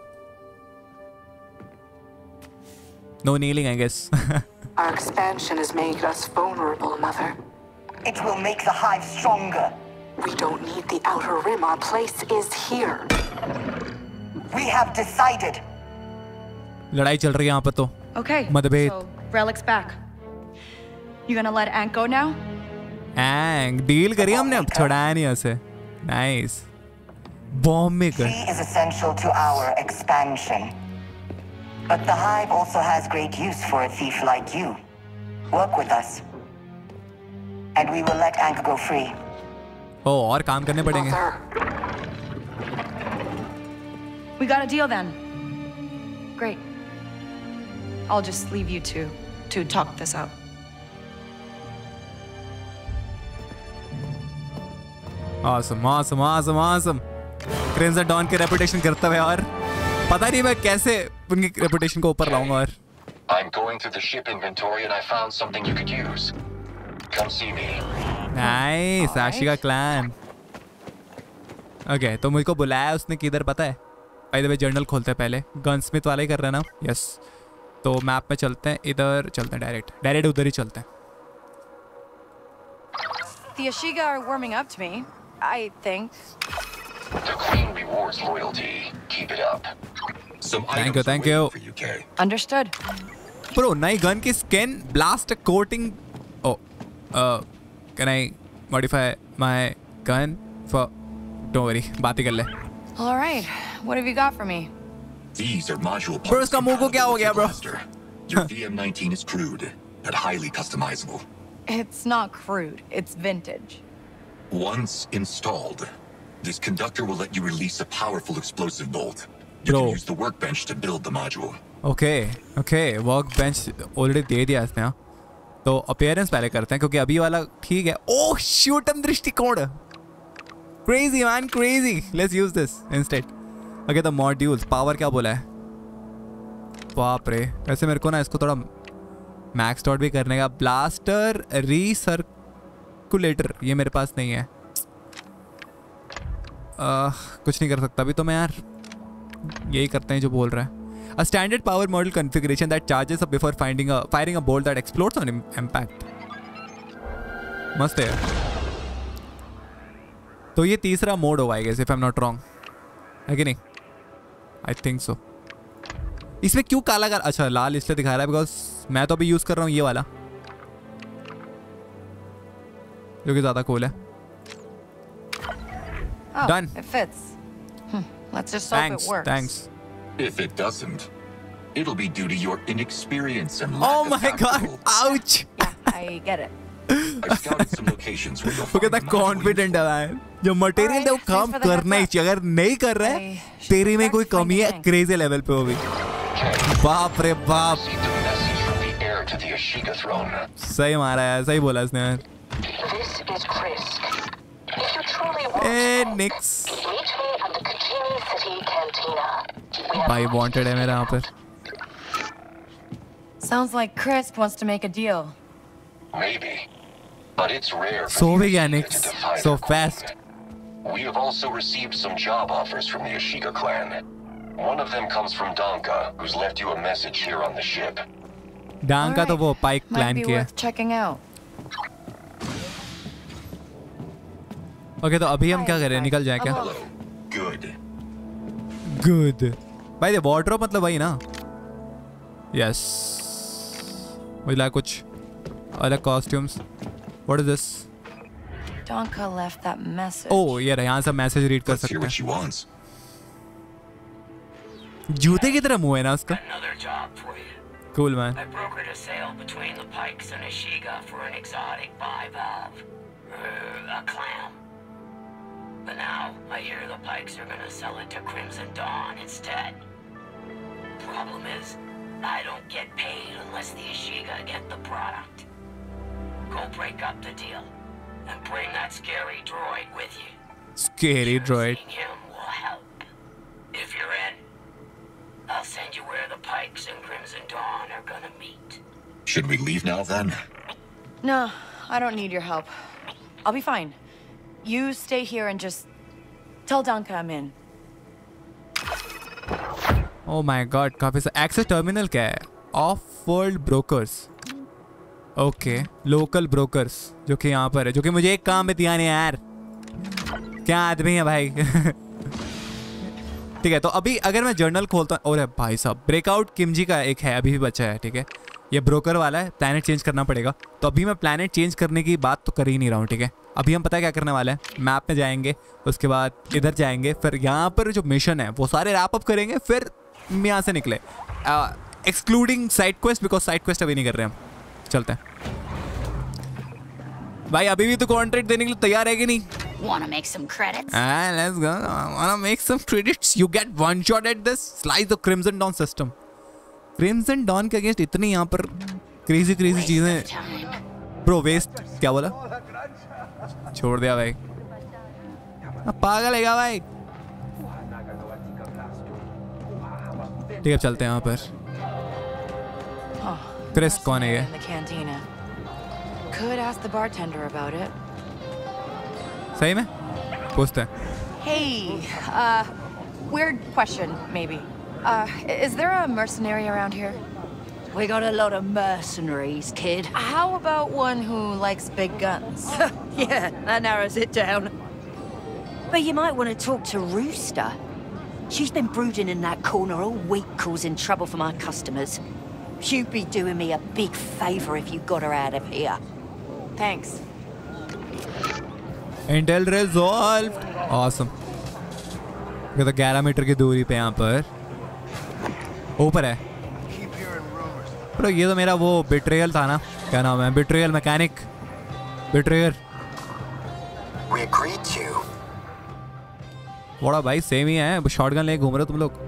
[SPEAKER 1] No kneeling, I guess.
[SPEAKER 6] Our expansion has made us vulnerable, Mother.
[SPEAKER 12] It will make the Hive stronger.
[SPEAKER 6] We don't need the Outer Rim. Our place is here.
[SPEAKER 12] We have decided.
[SPEAKER 1] लड़ाई चल रही है यहाँ पर तो.
[SPEAKER 2] Okay.
[SPEAKER 1] मतभेद.
[SPEAKER 2] So relic's back. You gonna let Ank go now?
[SPEAKER 1] Ank deal करी हमने अब छुड़ाया नहीं उसे. Nice. Bomb maker.
[SPEAKER 12] She is essential to our expansion. But the Hive also has great use for a thief like you. Work with us. And we will let Ank go free.
[SPEAKER 1] Oh, और काम करने पड़ेंगे.
[SPEAKER 2] We got a deal then. Great. I'll just leave you two to talk this out.
[SPEAKER 1] Awesome, awesome, awesome, awesome. Crimson Dawn की रेपुटेशन करता है और पता नहीं मैं कैसे उनकी रेपुटेशन को ऊपर लाऊंगा. और
[SPEAKER 3] I'm going through the ship inventory and I found something you could use. Come see me.
[SPEAKER 1] Nice, Ashiga clan. Okay तो मुझको बुलाया उसने किधर पता है? बाय द वे जर्नल खोलते हैं पहले. गनस्मिथ वाला ही कर रहे हैं ना? यस. तो मैप में चलते हैं. इधर चलते हैं डायरेक्ट उधर ही चलते हैं.
[SPEAKER 2] The Ashiga are warming up to me, I think.
[SPEAKER 3] The Queen rewards loyalty. Keep it up. Some
[SPEAKER 1] Thank you.
[SPEAKER 3] for you, Kay.
[SPEAKER 2] Understood.
[SPEAKER 1] Bro, नई गन की skin blast coating. Oh, can I modify my gun for? Don't worry, बात ही कर ले.
[SPEAKER 2] All right, what have you got for me?
[SPEAKER 3] These are module parts.
[SPEAKER 1] Bro, इसका मुंह को क्या हो गया, bro?
[SPEAKER 3] Your VM-19 is crude, but highly customizable.
[SPEAKER 2] It's not crude, it's vintage.
[SPEAKER 3] Once installed, this conductor will let you release a powerful explosive bolt. You
[SPEAKER 1] Bro.
[SPEAKER 3] can use the workbench to build the module.
[SPEAKER 1] Okay, workbench already दे दिया इसने हाँ. तो appearance पहले करते हैं क्योंकि अभी वाला ठीक है. Oh shoot, हम दृष्टिकोण. Crazy man, crazy. Let's use this instead. Okay, the modules. Power क्या बोला है? बाप रे. वैसे मेरे को ना इसको थोड़ा max out भी करने का. Blaster recirculator ये मेरे पास नहीं है. कुछ नहीं कर सकता अभी तो मैं यार. यही करते हैं जो बोल रहा है. A standard power module configuration that charges up before firing a bolt that explodes on impact. मस्त है. तो ये तीसरा मोड होगा I guess if I'm not wrong. है कि नहीं? I think so. इसमें क्यों काला काला? अच्छा लाल इसलिए दिखा रहा है because मैं तो अभी यूज कर रहा हूँ ये वाला जो कि ज्यादा cool है. Done.
[SPEAKER 2] It fits. Let's just hope it works.
[SPEAKER 1] Thanks.
[SPEAKER 3] If it doesn't, it'll be due to your inexperience and
[SPEAKER 1] Oh
[SPEAKER 3] lack of
[SPEAKER 1] my god!
[SPEAKER 3] capital.
[SPEAKER 1] Ouch!
[SPEAKER 2] Yeah, I get it.
[SPEAKER 3] I've scouted some locations where you'll
[SPEAKER 1] वो कितना
[SPEAKER 3] find module
[SPEAKER 1] confident है man. जो मटेरियल है वो काम
[SPEAKER 2] for the
[SPEAKER 1] करना ही
[SPEAKER 2] heads
[SPEAKER 1] चाहिए. अगर नहीं कर रहा है तेरे में कोई कमी है क्रेजी लेवल पे वो भी. बाप रे बाप.
[SPEAKER 3] the message from the heir to the Ashiga throne.
[SPEAKER 1] सही मारा है. सही बोला इसने यार.
[SPEAKER 6] This is Chris. If you truly want
[SPEAKER 1] a Nix.
[SPEAKER 6] meet me at the Kajimi City Cantina. We have
[SPEAKER 1] भाई वांटेड है मेरा यहाँ पर.
[SPEAKER 2] Sounds like Chris wants to make a deal.
[SPEAKER 3] Maybe. But it's rare for
[SPEAKER 1] So
[SPEAKER 3] the
[SPEAKER 1] big,
[SPEAKER 3] Ashiga
[SPEAKER 1] Nix.
[SPEAKER 3] to defy
[SPEAKER 1] So
[SPEAKER 3] their
[SPEAKER 1] fast.
[SPEAKER 3] queen. We have also received some job offers from the Ashiga clan. One of them comes from Danka, who's left you a message here on the ship.
[SPEAKER 1] डांग का तो वो पाइक
[SPEAKER 2] Might
[SPEAKER 1] प्लान
[SPEAKER 2] be
[SPEAKER 1] किया.
[SPEAKER 2] worth checking out.
[SPEAKER 1] ओके तो अभी हम क्या करें? निकल जाए क्या?
[SPEAKER 3] Hello. Good.
[SPEAKER 1] Good. भाई ये वार्डरोब मतलब वही ना? Yes. मुझे लगा कुछ अलग costumes. What is this?
[SPEAKER 2] Donka left that message.
[SPEAKER 1] Oh ये रहा. यहाँ से मैसेज रीड कर
[SPEAKER 3] Let's hear
[SPEAKER 1] सकते
[SPEAKER 3] what she wants.
[SPEAKER 1] हैं. जूते की तरह मुंह है ना उसका.
[SPEAKER 13] Another job for you.
[SPEAKER 1] Cool man.
[SPEAKER 13] I brokered a sale between the Pikes and Ashiga for an exotic bivalve. A clam. But now, I hear the Pikes are gonna sell it to Crimson Dawn instead. Problem is, I don't get paid unless the Ashiga get the product. Go break up the deal, and bring that scary droid with you.
[SPEAKER 1] Scary droid.
[SPEAKER 13] Seeing him will help. If you're in, I'll send you where the Pikes and Crimson Dawn are gonna meet.
[SPEAKER 3] Should we leave now then?
[SPEAKER 2] No, I don't need your help. I'll be fine. You stay here and just tell Donka I'm in.
[SPEAKER 1] Oh my god, काफी सा एक्सेस टर्मिनल क्या है? Of world brokers. Okay local brokers जो कि यहाँ पर है, जो कि मुझे एक काम में दिया नहीं यार. क्या आदमी है भाई. ठीक है तो अभी अगर मैं जर्नल खोलता हूँ. और भाई साहब ब्रेकआउट किमजी का एक है अभी भी बचा है. ठीक है ये ब्रोकर वाला है. प्लैनेट चेंज करना पड़ेगा. तो अभी मैं प्लैनेट चेंज करने की बात तो कर ही नहीं रहा हूँ. ठीक है अभी हम पता है क्या करने वाले हैं. मैप में जाएंगे, उसके बाद इधर जाएंगे, फिर यहाँ पर जो मिशन है वो सारे रैप अप करेंगे, फिर यहाँ से निकले excluding side quest, because side quest अभी नहीं कर रहे हम. चलते हैं भाई. अभी भी तो कॉन्ट्रैक्ट देने के लिए तैयार है कि नहीं?
[SPEAKER 7] Wanna make some credits?
[SPEAKER 1] Let's go. Wanna make some credits? You get one shot at this. Slice the Crimson Dawn system. Crimson Dawn के अगेंस्ट इतनी यहाँ पर क्रेजी चीजें. ब्रो वेस्ट क्या बोला? छोड़ दिया भाई. पागल है क्या भाई? ठीक है चलते हैं यहाँ पर. क्रिस कौन है ये?
[SPEAKER 2] In the cantina. Could ask the bartender about it.
[SPEAKER 1] सही में पूछते हैं.
[SPEAKER 2] Hey, weird question, maybe. Is there a mercenary around here?
[SPEAKER 7] We got a lot of mercenaries, kid.
[SPEAKER 2] How about one who likes big guns?
[SPEAKER 7] Yeah, that narrows it down. But you might want to talk to Rooster. She's been brooding in that corner all week, causing trouble for my customers. You'd be doing me a big favor if you got her out of here.
[SPEAKER 2] Thanks.
[SPEAKER 1] Intel resolved. Awesome. ये तो 11 मीटर की दूरी पे यहाँ पर ऊपर है। पर ये तो मेरा वो बिट्रेयल था ना, क्या नाम है, betrayal mechanic, betrayer.
[SPEAKER 6] We greet you.
[SPEAKER 1] बड़ा भाई सेम ही है, शॉटगन लेके घूम रहे हो तुम लोग।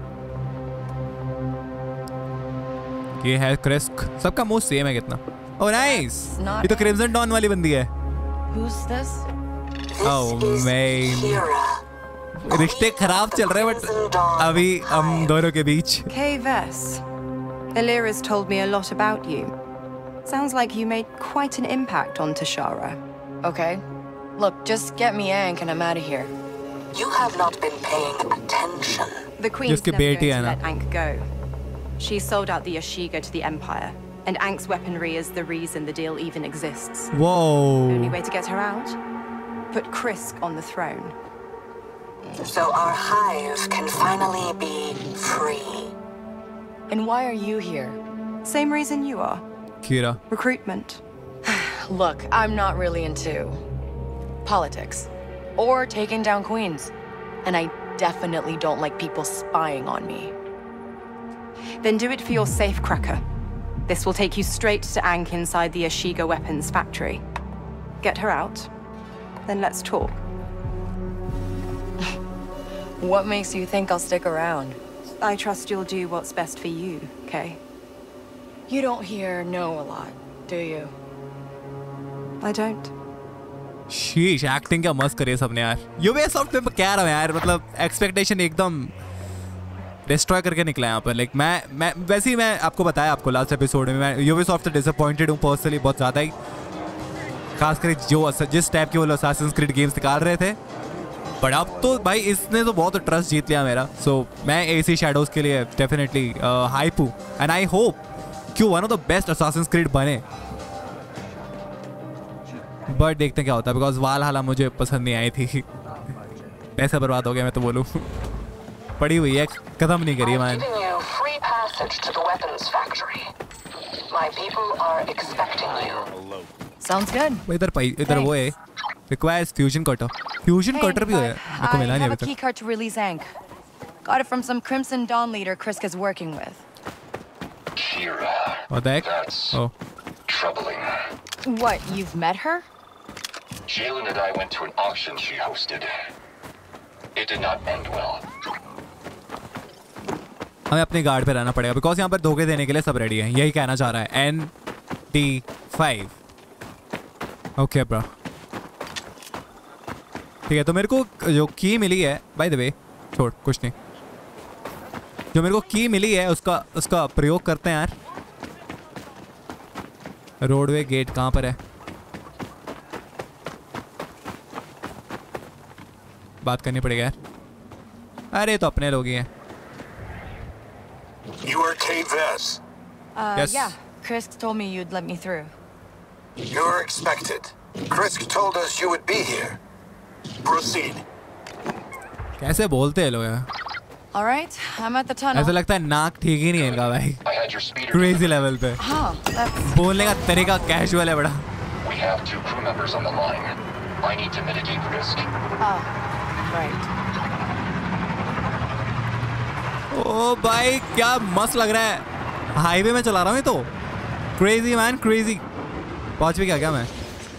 [SPEAKER 1] ये है क्रिस्क, सबका मुंह सेम है कितना। ओह नाइस, ये तो क्रिम्सन डॉन वाली बंदी है।
[SPEAKER 2] Who's this?
[SPEAKER 1] ओह मैन, रिश्ते खराब चल रहे हैं बट अभी हम दोनों के बीच।
[SPEAKER 14] Kay Vess. Illyra's told me a lot about you. Sounds like you made quite an impact on Tashara.
[SPEAKER 2] Okay. Look, just get me Ank and I'm out of here.
[SPEAKER 6] You have not been paying attention.
[SPEAKER 14] The Queen's never going to let Ank go. She sold out the Ashiga to the Empire, and Ank's weaponry is the reason the deal even exists.
[SPEAKER 1] Whoa.
[SPEAKER 14] Only way to get her out? Put Krisk on the throne.
[SPEAKER 6] So our hive can finally be free.
[SPEAKER 2] And why are you here?
[SPEAKER 14] Same reason you are.
[SPEAKER 1] Kira.
[SPEAKER 14] Recruitment.
[SPEAKER 2] Look, I'm not really into politics or taking down queens. And I definitely don't like people spying on me.
[SPEAKER 14] Then do it for your safecracker. This will take you straight to Ank inside the Ashiga weapons factory. Get her out, then let's talk.
[SPEAKER 2] What makes you think I'll stick around?
[SPEAKER 14] I trust you'll do what's best for you, Kay.
[SPEAKER 2] You don't hear no a lot, do you?
[SPEAKER 14] I don't.
[SPEAKER 1] शीश, एक्टिंग क्या मस्त करी है सबने यार। यूबीसॉफ्ट में कह रहा हूँ यार, मतलब एक्सपेक्टेशन एकदम डिस्ट्रॉय करके निकला है यहाँ पर। लाइक मैं वैसे ही मैं आपको बताया आपको लास्ट एपिसोड में, मैं यूबीसॉफ्ट से डिसअपॉइंटेड हूँ पर्सनली बहुत ज़्यादा ही, खासकर जो जिस टाइप के वो असासिन्स क्रीड गेम्स निकाल रहे थे। बट अब तो भाई इसने तो बहुत ट्रस्ट जीत लिया मेरा। सो मैं एसी शैडोज के लिए डेफिनेटली हाइप हूँ एंड आई होप कि one of the best Assassin's Creed बने। बट देखते हैं क्या होता है, बिकॉज वालहल्ला मुझे पसंद नहीं आई थी। पैसा बर्बाद हो गया मैं तो बोलूँ। पड़ी हुई है, खत्म नहीं करी मैंने।
[SPEAKER 2] Sounds good.
[SPEAKER 1] इधर वो है, requires fusion cutter. Fusion cutter भी है, मेरे को मिला नहीं अभी तक।
[SPEAKER 2] I have a key card to release Ank. Got it from some Crimson Dawn leader Krisk is working with.
[SPEAKER 3] Kira.
[SPEAKER 1] What the heck?
[SPEAKER 3] That's troubling.
[SPEAKER 2] What, you've met her?
[SPEAKER 3] Jalen and I went to an auction she hosted. It did not end well.
[SPEAKER 1] हमें अपनी गार्ड पे रहना पड़ेगा बिकॉज यहाँ पर धोखे देने के लिए सब रेडी है, यही कहना चाह रहा है। ND5 ओके ब्रो, ठीक है। तो मेरे को जो की मिली है, बाय द वे छोड़ कुछ नहीं, जो मेरे को की मिली है उसका प्रयोग करते हैं यार। रोडवे गेट कहाँ पर है, बात करनी पड़ेगा यार। अरे तो अपने लोग ही हैं।
[SPEAKER 15] You are Kay Vess.
[SPEAKER 1] Yes.
[SPEAKER 2] Yeah. Krisk told me you'd let me through.
[SPEAKER 15] You're expected. Krisk told us you would be here. Proceed.
[SPEAKER 1] कैसे बोलते हैं लोग यार।
[SPEAKER 2] All right, I'm at the tunnel.
[SPEAKER 1] ऐसा लगता है नाक ठीक ही नहीं है इनका भाई, क्रेजी लेवल पे। बोलने का तरीका कैजुअल है बड़ा।
[SPEAKER 3] We have 2 crew members on the line. I need to mitigate risk.
[SPEAKER 2] Right.
[SPEAKER 1] ओ भाई क्या मस्त लग रहा है, हाईवे में चला रहा हूँ ये तो। Crazy man crazy. पहुंच भी क्या मैं।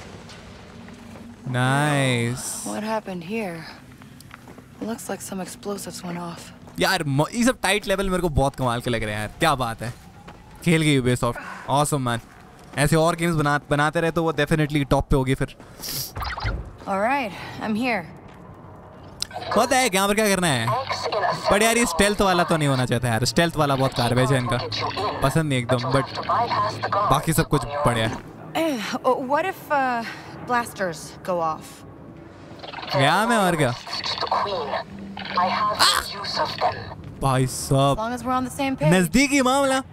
[SPEAKER 1] Nice.
[SPEAKER 2] What happened here? Looks like some explosives went off.
[SPEAKER 1] यार ये सब टाइट लेवल मेरे को बहुत कमाल के लग रहे हैं यार, क्या बात है। खेल गई यूबीसॉफ्ट, ऑसम मैन। ऐसे और गेम्स बनाते रहे तो वो डेफिनेटली टॉप पे होगी फिर।
[SPEAKER 2] All right, I'm here.
[SPEAKER 1] पता है यहाँ पर क्या करना है, बट यार ये स्टेल्थ वाला तो नहीं होना चाहता यार। स्टेल्थ वाला बहुत गार्बेज है इनका, पसंद नहीं एकदम, बट बाकी सब कुछ बढ़िया है।
[SPEAKER 2] What if blasters go off?
[SPEAKER 1] गया मैं और क्या भाई
[SPEAKER 2] As long as we're on the same
[SPEAKER 1] साहब,
[SPEAKER 2] page.
[SPEAKER 1] नजदीकी मामला।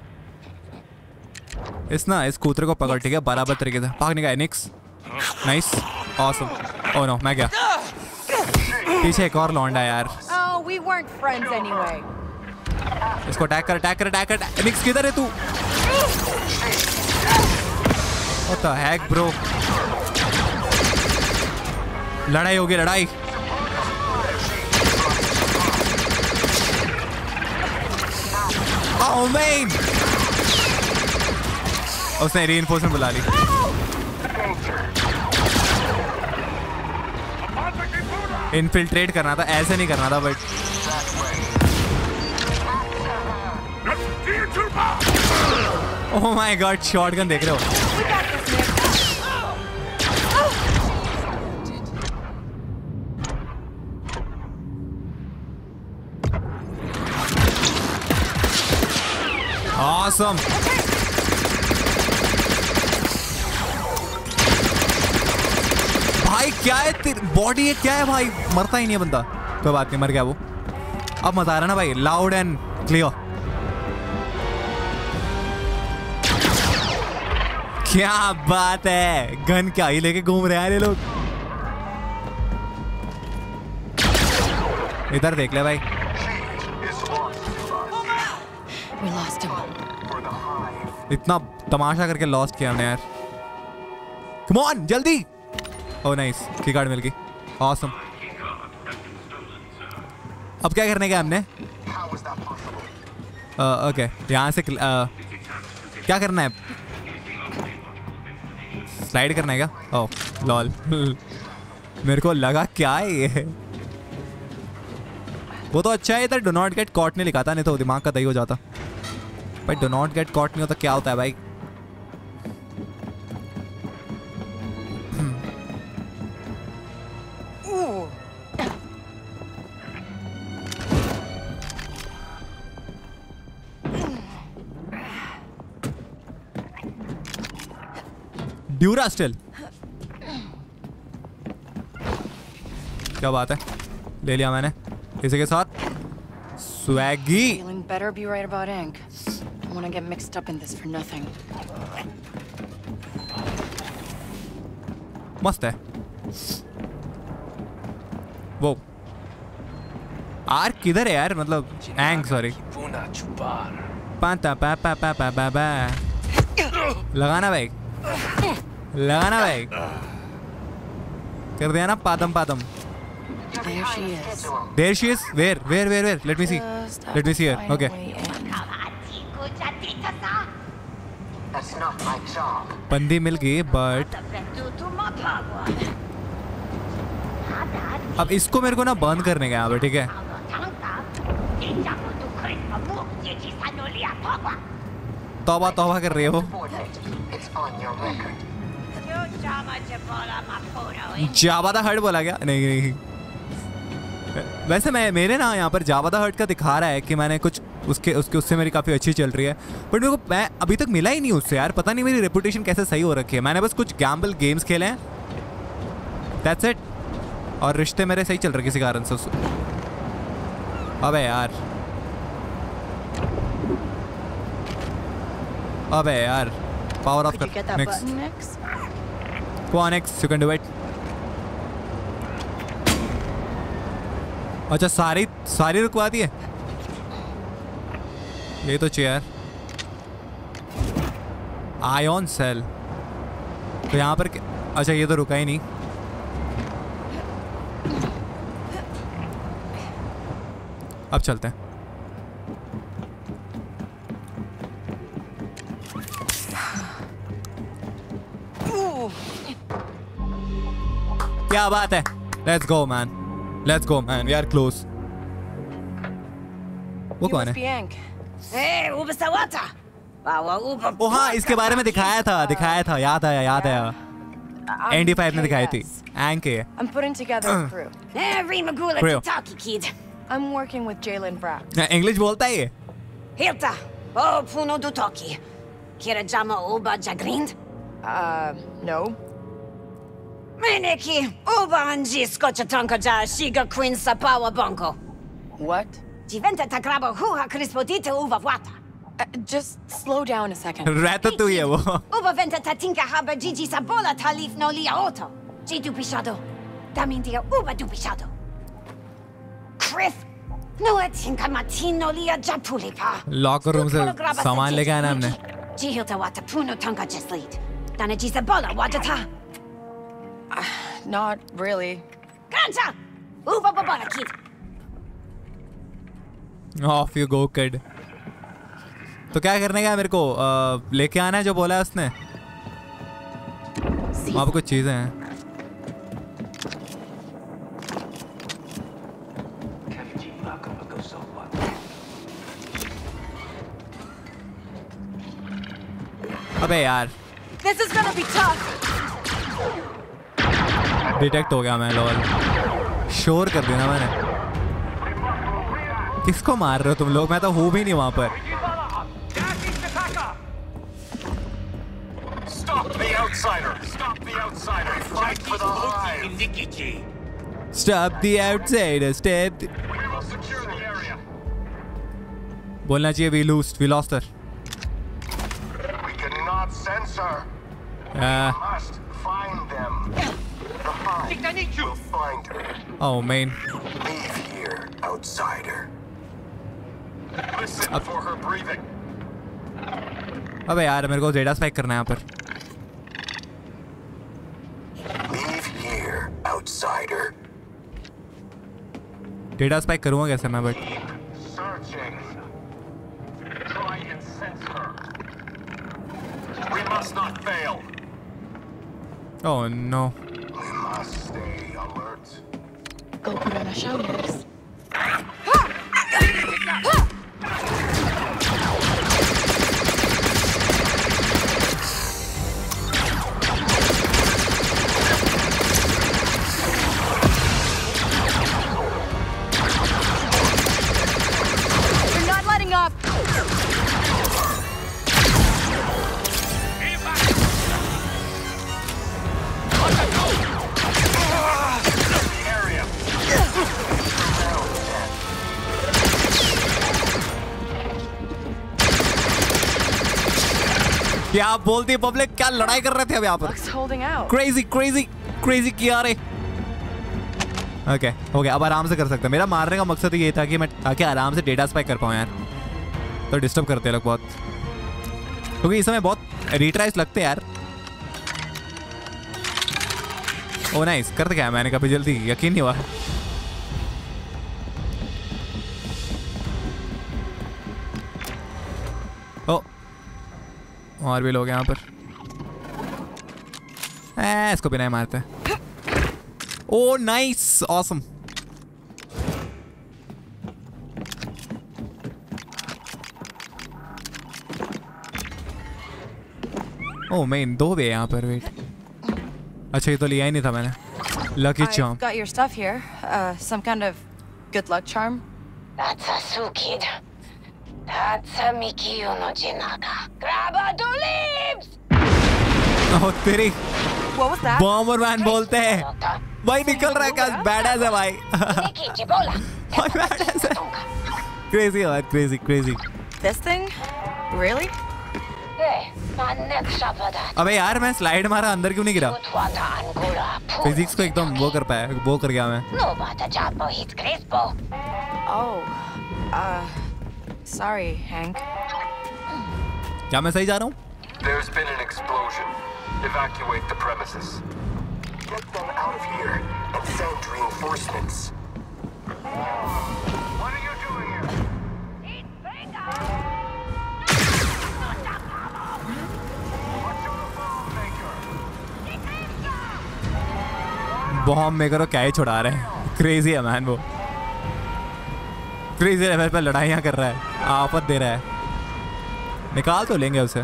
[SPEAKER 1] इस कूतरे को पकड़, ठीक है, बराबर तरीके से भागने का। Nix nice awesome. Oh no मैं क्या, पीछे एक और लौंडा यार।
[SPEAKER 2] Oh, we weren't friends anyway.
[SPEAKER 1] इसको अटैक कर। निक्स किधर है तू? What the heck, bro? लड़ाई होगी, लड़ाई। Oh man! उसने reinforcement बुला ली। Infiltrate करना था, ऐसे नहीं करना था, but Oh my God, shotgun देख रहे हो? Awesome. भाई क्या है तेरी बॉडी है, क्या है भाई? मरता ही नहीं है बंदा। कोई बात नहीं, मर गया वो। अब मजा आ रहा ना भाई, लाउड एंड क्लियर। क्या बात है, गन क्या ही लेके घूम रहे हैं ये लोग। इधर देख ले भाई। इतना तमाशा करके लॉस्ट किया हमने यार। कम ऑन जल्दी। ओह नाइस, की कार्ड मिल गई। ऑसम। अब क्या करने का हमने? ओके, यहाँ से क्या करना है? स्लाइड करना है क्या? Oh lol. मेरे को लगा क्या है ये। वो तो अच्छा है, इधर डू नॉट गेट कॉट नहीं लिखा था, नहीं तो दिमाग का दही हो जाता। भाई डू नॉट गेट कॉट नहीं होता, क्या होता है भाई? Durasteel. क्या बात है, ले लिया मैंने इसी के साथ। Swiggy.
[SPEAKER 2] Feeling better be right about ink. Don't want to get mixed up in this for nothing.
[SPEAKER 1] मस्त है वो। आर किधर है यार? मतलब एंग, सॉरी। पाता पा पा पा पा पा पा। लगाना भाई, लगाना भाई। कर दिया ना पादम पादम।
[SPEAKER 2] There she is.
[SPEAKER 1] There she is. Where? Let me see. Let me see her. Okay.
[SPEAKER 6] That's not my job.
[SPEAKER 1] बंदी मिल गई, but अब इसको मेरे को ना बंद करने का यहाँ पे, ठीक है? तौबा तौबा कर रही है वो। जावा द हट बोला क्या? नहीं। वैसे मेरे ना यहाँ पर जावा द हट का दिखा रहा है कि मैंने कुछ उससे मेरी काफ़ी अच्छी चल रही है, बट मेरे को मैं अभी तक मिला ही नहीं उससे यार। पता नहीं मेरी रेपुटेशन कैसे सही हो रखी है। मैंने बस कुछ गैम्बल गेम्स खेले हैं, दैट्स इट। और रिश्ते मेरे सही चल रहे किसी कारण से उससे। अबे यार पावर ऑफ कर। Next Go on, X, you can do it. अच्छा सारी रुकवा दी है। ये तो चेयर आयन सेल तो यहाँ पर अच्छा ये तो रुका ही नहीं। अब चलते हैं। क्या बात है? Let's go man, we are close. वो कौन है? ओ हाँ, इसके बारे में दिखाया था, याद आया। ND5 ने दिखाई थी। एंक है।
[SPEAKER 2] I'm putting together a crew.
[SPEAKER 7] Crew. Kid.
[SPEAKER 2] I'm working with Jalen Brack.
[SPEAKER 1] English बोलता है ये?
[SPEAKER 7] Hilta, o puno do toki. Kira jama oba jagrind?
[SPEAKER 2] No.
[SPEAKER 7] Meneki, oba anji skocha tanka ja shiga queen sa power bonko.
[SPEAKER 2] What?
[SPEAKER 7] Diventa tagraba huha crispotite uva wata.
[SPEAKER 2] Just slow down a second.
[SPEAKER 1] रहता तो ये वो।
[SPEAKER 7] Uba venta tatinka haba Gigi sabola talif no lia auto. G dupishado. Damindia uba dupishado. Criff. No etinka matino lia japulipa.
[SPEAKER 1] Locker room से सामान लेके आना हमने।
[SPEAKER 7] G hilta wata puno tanka just lead.
[SPEAKER 2] Not really.
[SPEAKER 1] Off you go, kid. तो क्या करने का मेरे को लेके आना है जो बोला है उसने। वहाँ पे कुछ चीजें हैं। अबे यार
[SPEAKER 2] This is gonna be tough.
[SPEAKER 1] Detect हो गया मैं। लॉल शोर कर दिया ना मैंने। किसको मार रहे हो तुम लोग? मैं तो हूँ भी नहीं वहाँ पर।
[SPEAKER 15] Stop the outsider! Stop the outsider! Fight for the hive!
[SPEAKER 1] Stop the outsider! Stop.
[SPEAKER 15] We will secure the area.
[SPEAKER 1] बोलना चाहिए we lost her.
[SPEAKER 15] We cannot censor. We must find them. The hive will find her.
[SPEAKER 1] Oh man.
[SPEAKER 15] Leave here, outsider. Listen for her breathing.
[SPEAKER 1] अबे यार मेरे को डेटा स्पाइक करना है यहाँ पर।
[SPEAKER 15] Leave here, outsider.
[SPEAKER 1] Data spike करूँगा कैसे मैं? But
[SPEAKER 15] Searching. Try and sense her. We must not fail.
[SPEAKER 1] Oh no.
[SPEAKER 15] We must stay alert.
[SPEAKER 2] Go put on a show, nurse. You're not letting up.
[SPEAKER 1] क्या बोलती है पब्लिक? क्या लड़ाई कर रहे थे अब यहाँ पर? क्रेजी किया रे। ओके हो गया, अब आराम से कर सकते हैं। मेरा मारने का मकसद ये था कि मैं ताकि आराम से डेटा स्पाइक कर पाऊँ यार। तो डिस्टर्ब करते हैं लोग बहुत, क्योंकि इस समय बहुत रिट्राइज लगते हैं यार। ओ नाइस, करते क्या है मैंने कभी जल्दी यकीन नहीं हुआ। ओ और भी लोग यहाँ पर। इसको भी नहीं मारते। Oh nice, awesome. Oh man दो भी है यहाँ पर। वेट, अच्छा ये तो लिया ही नहीं था मैंने। Lucky charm.
[SPEAKER 2] I've got your stuff here. Some kind of good luck charm.
[SPEAKER 13] That's a Sukid. That's a Mikiyo no Jinaga. Grab a two leaves!
[SPEAKER 1] Oh तेरी।
[SPEAKER 2] What was that?
[SPEAKER 1] बॉम्बरमैन बोलते हैं। भाई निकल रहा है क्या? बैडास है भाई। भाई बैडास है। क्रेजी है भाई, क्रेजी।
[SPEAKER 2] This thing? Really?
[SPEAKER 1] अबे यार मैं स्लाइड मारा, अंदर क्यों नहीं गिरा? फिजिक्स को एकदम वो कर पाया, वो कर गया मैं।
[SPEAKER 2] Oh, sorry, Hank.
[SPEAKER 1] क्या मैं सही जा रहा हूँ?
[SPEAKER 15] There's been an explosion. Evacuate the premises. Get them out of here and send reinforcements. What are you doing here?
[SPEAKER 1] Bomb maker को क्या ही छुड़ा रहे हैं। क्रेजी है मैन, वो क्रेजी लेवल पे लड़ाइयाँ कर रहा है, आफत दे रहा है। निकाल तो लेंगे उसे।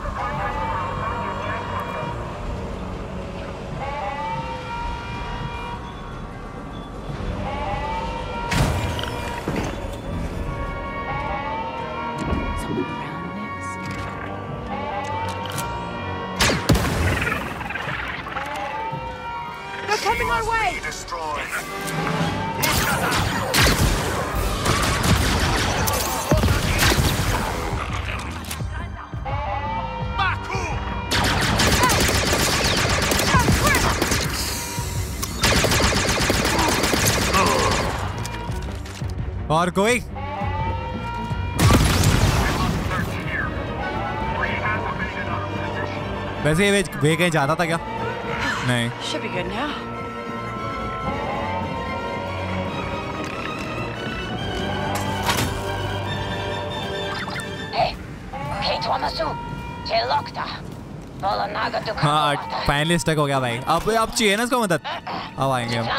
[SPEAKER 2] Coming our way!
[SPEAKER 15] Destroyed.
[SPEAKER 1] और कोई? वैसे ये वे कहीं जाता था क्या? नहीं।
[SPEAKER 2] Should be good now.
[SPEAKER 1] हाँ फाइनली स्टक हो गया भाई। अब चाहिए ना इसको मदद। अब आएंगे हम।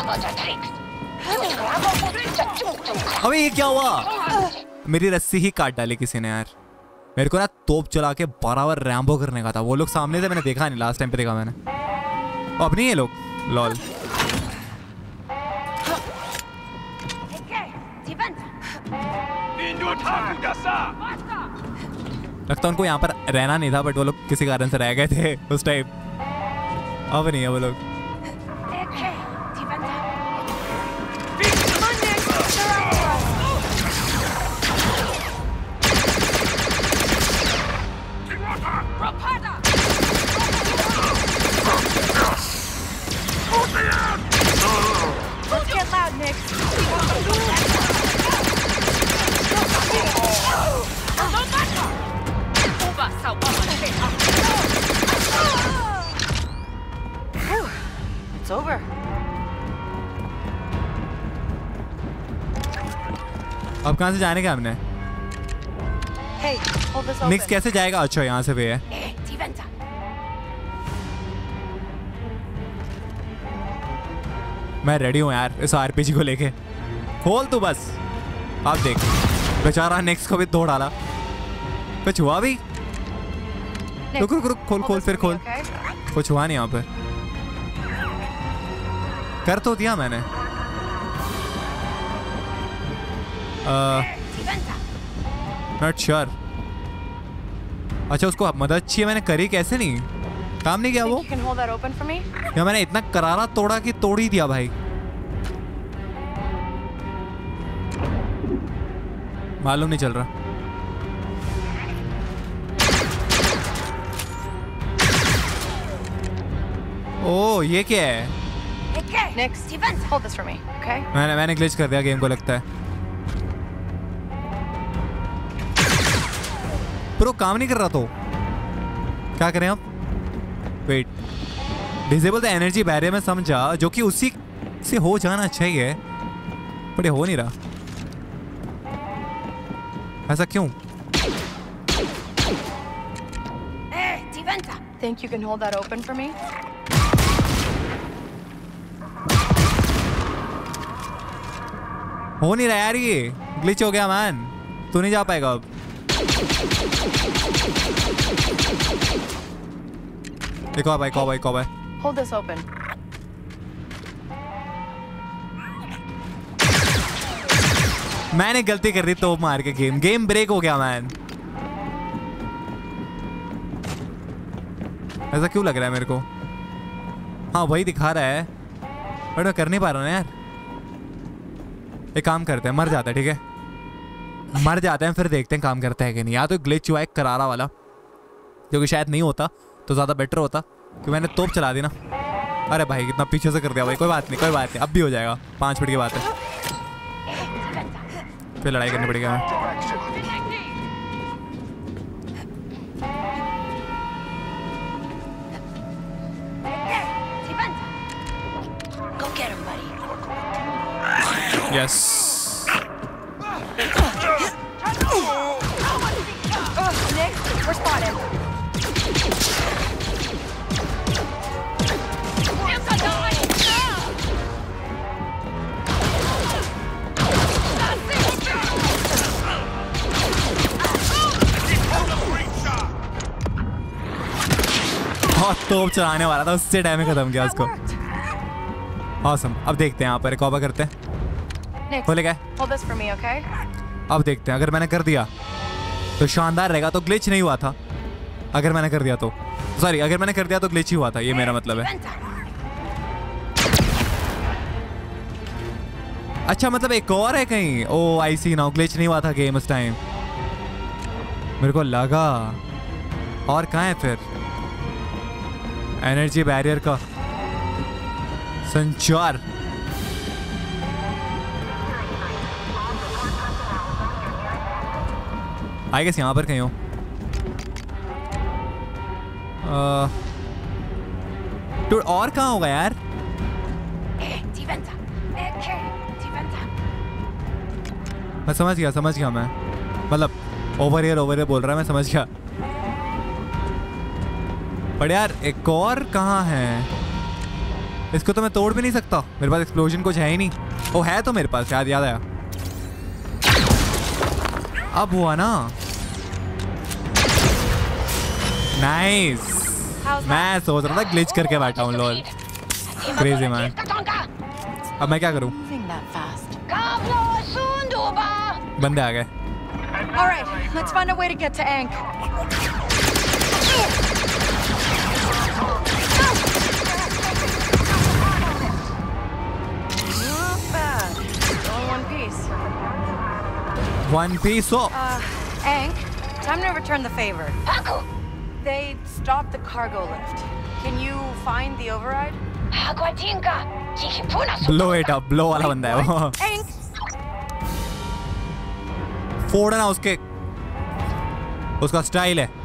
[SPEAKER 1] अबे ये क्या हुआ? मेरी रस्सी ही काट डाली किसी ने यार। मेरे को ना तोप चला के बराबर रैम्बो करने का था। वो लोग सामने थे, मैंने देखा नहीं, लास्ट टाइम पे देखा मैंने। अब नहीं है लोग लॉल। लगता उनको यहाँ पर रहना नहीं था, बट वो लोग किसी कारण से रह गए थे उस टाइम। अब नहीं है वो लोग।
[SPEAKER 7] Let's get loud, Nick.
[SPEAKER 2] It's over.
[SPEAKER 1] अब कहाँ से जाने का हमने?
[SPEAKER 2] Hey, hold this open.
[SPEAKER 1] निक्स कैसे जाएगा? अच्छा यहाँ से भी है। मैं रेडी हूँ यार इस आरपीजी को लेके। खोल तू बस। आप देख बेचारा नेक्स्ट को भी दो डाला। कुछ हुआ भी? रुक रुक रुक, खोल खोल फिर खोल। कुछ हुआ नहीं यहाँ पे। कर तो दिया मैंने। Not sure. अच्छा उसको मदद चाहिए, मैंने करी कैसे नहीं? काम नहीं किया वो? या मैंने इतना करारा तोड़ा कि तोड़ ही दिया भाई। मालूम नहीं चल रहा। ओ ये क्या है?
[SPEAKER 2] Next, hold this for me, okay?
[SPEAKER 1] मैंने ग्लिच कर दिया गेम को लगता है। प्रो काम नहीं कर रहा तो क्या करें अब? Wait, disable the energy barrier में समझा, जो कि उसी से हो जाना चाहिए, बट ये हो नहीं रहा। ऐसा क्यों?
[SPEAKER 2] Think you can hold that open for me?
[SPEAKER 1] हो नहीं रहा यार, ये ग्लिच हो गया मैन। तू नहीं जा पाएगा अब। देखो भाई, कौ भाई, कौ भाई।
[SPEAKER 2] Hold this open.
[SPEAKER 1] मैंने गलती कर दी तो मार के गेम ब्रेक हो गया मैन। ऐसा क्यों लग रहा है मेरे को? हाँ वही दिखा रहा है, बट मैं कर नहीं पा रहा हूँ यार। एक काम करते हैं, मर जाता है, ठीक है? मर जाते हैं फिर देखते हैं काम करता है कि नहीं। या तो ग्लिच हुआ है करारा वाला, जो कि शायद नहीं होता तो ज़्यादा बेटर होता, कि मैंने तोप चला दी ना। अरे भाई कितना पीछे से कर दिया भाई। कोई बात नहीं, कोई बात नहीं, अब भी हो जाएगा। 5 मिनट की बात है, फिर लड़ाई करनी पड़ेगी हमें। Yes.
[SPEAKER 2] Nick, we're spotted.
[SPEAKER 1] बहुत तोप चलाने वाला था, उससे डैमेज खत्म किया उसको। Awesome. अब देखते हैं यहाँ पर कॉबा करते हैं। खोलेगा?
[SPEAKER 2] Hold this for me, okay?
[SPEAKER 1] अब देखते हैं, अगर मैंने कर दिया तो शानदार रहेगा। तो ग्लिच नहीं हुआ था अगर मैंने कर दिया तो, सॉरी अगर मैंने कर दिया तो ग्लिच ही हुआ था, ये मेरा मतलब है। अच्छा मतलब एक और है कहीं? ओ आई सी नाउ, ग्लिच नहीं हुआ था गेम उस टाइम, मेरे को लगा। और कहाँ है फिर एनर्जी बैरियर का संचार? आई गेस यहाँ पर कहीं हो। Dude, और कहाँ होगा यार? मैं समझ गया मैं, मतलब ओवर हियर बोल रहा है, मैं समझ गया। पर यार एक और कहाँ है? इसको तो मैं तोड़ भी नहीं सकता, मेरे पास एक्सप्लोजन कुछ है ही नहीं। ओ है तो मेरे पास, याद आया। अब हुआ ना, नाइस। मैं सोच रहा था ग्लिच करके बैठा हूँ, लॉल क्रेजी मैन। अब मैं क्या करूँ? बंदे आ गए।
[SPEAKER 2] All right, let's find a way to get to Ankh. Not bad. Only one piece.
[SPEAKER 1] One piece of.
[SPEAKER 2] Ankh, time to return the favor. They stopped the cargo lift. Can you find the override?
[SPEAKER 1] Blow it up, blow वाला बंदा है वो।
[SPEAKER 2] Ankh.
[SPEAKER 1] फोड़ना उसका स्टाइल है।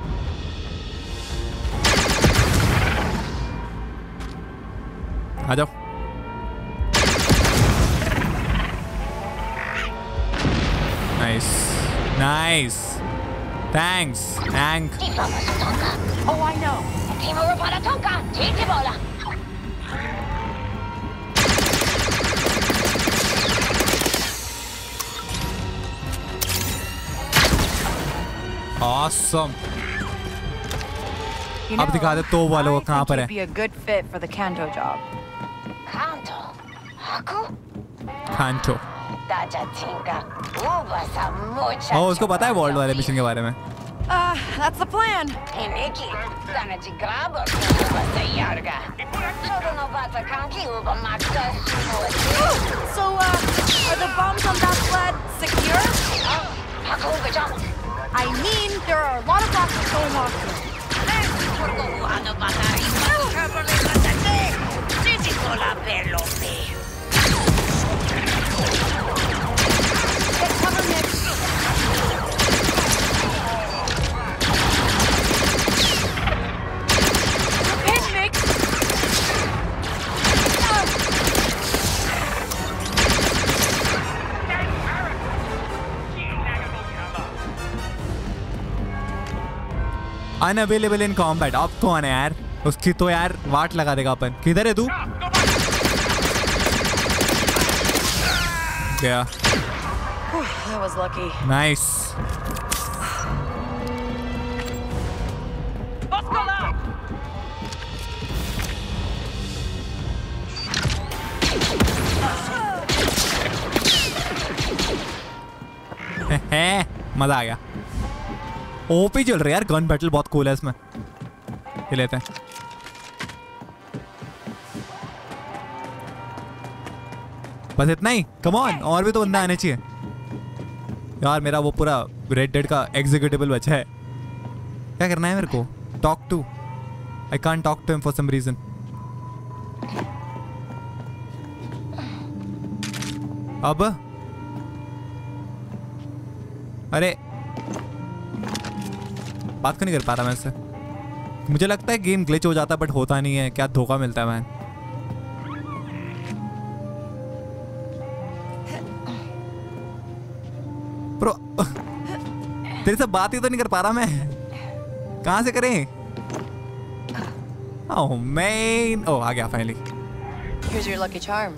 [SPEAKER 1] आ जाओ। Nice thanks Ankh।
[SPEAKER 2] Oh, I know.
[SPEAKER 1] Awesome। अब दिखा दे तो वालों को कहाँ पर है।
[SPEAKER 2] Be a good fit for the Kanto job.
[SPEAKER 1] Kanto। ओ उसको पता है वॉल्ड वाले मिशन के बारे में।
[SPEAKER 2] That's the plan. So, are the bombs on that sled secure? I mean, there are a lot of rockets going off here. Get cover, Nick. Pin, Nick.
[SPEAKER 1] Unavailable in combat. अब कौन है यार? उसकी तो यार वाट लगा देगा अपन। किधर है तू? गया।
[SPEAKER 2] That was lucky.
[SPEAKER 1] Nice. मजा आ गया। ओपी चल रहा है यार, गन बैटल बहुत कूल है इसमें। ये लेते हैं। बस इतना ही? कम ऑन, और भी तो बंदा आने चाहिए यार। मेरा वो पूरा रेड डेड का एग्जीक्यूटिबल बचा है। क्या करना है मेरे को? Talk to. I can't talk to him for some reason. अब अरे बात क्यों नहीं कर पा रहा मैं इससे? मुझे लगता है गेम ग्लिच हो जाता बट होता नहीं है। क्या धोखा मिलता है मैन। ब्रो तेरे से बात ही तो नहीं कर पा रहा मैं। कहां से करें? ओह मैन, ओह आ गया finally.
[SPEAKER 2] Here's your lucky charm.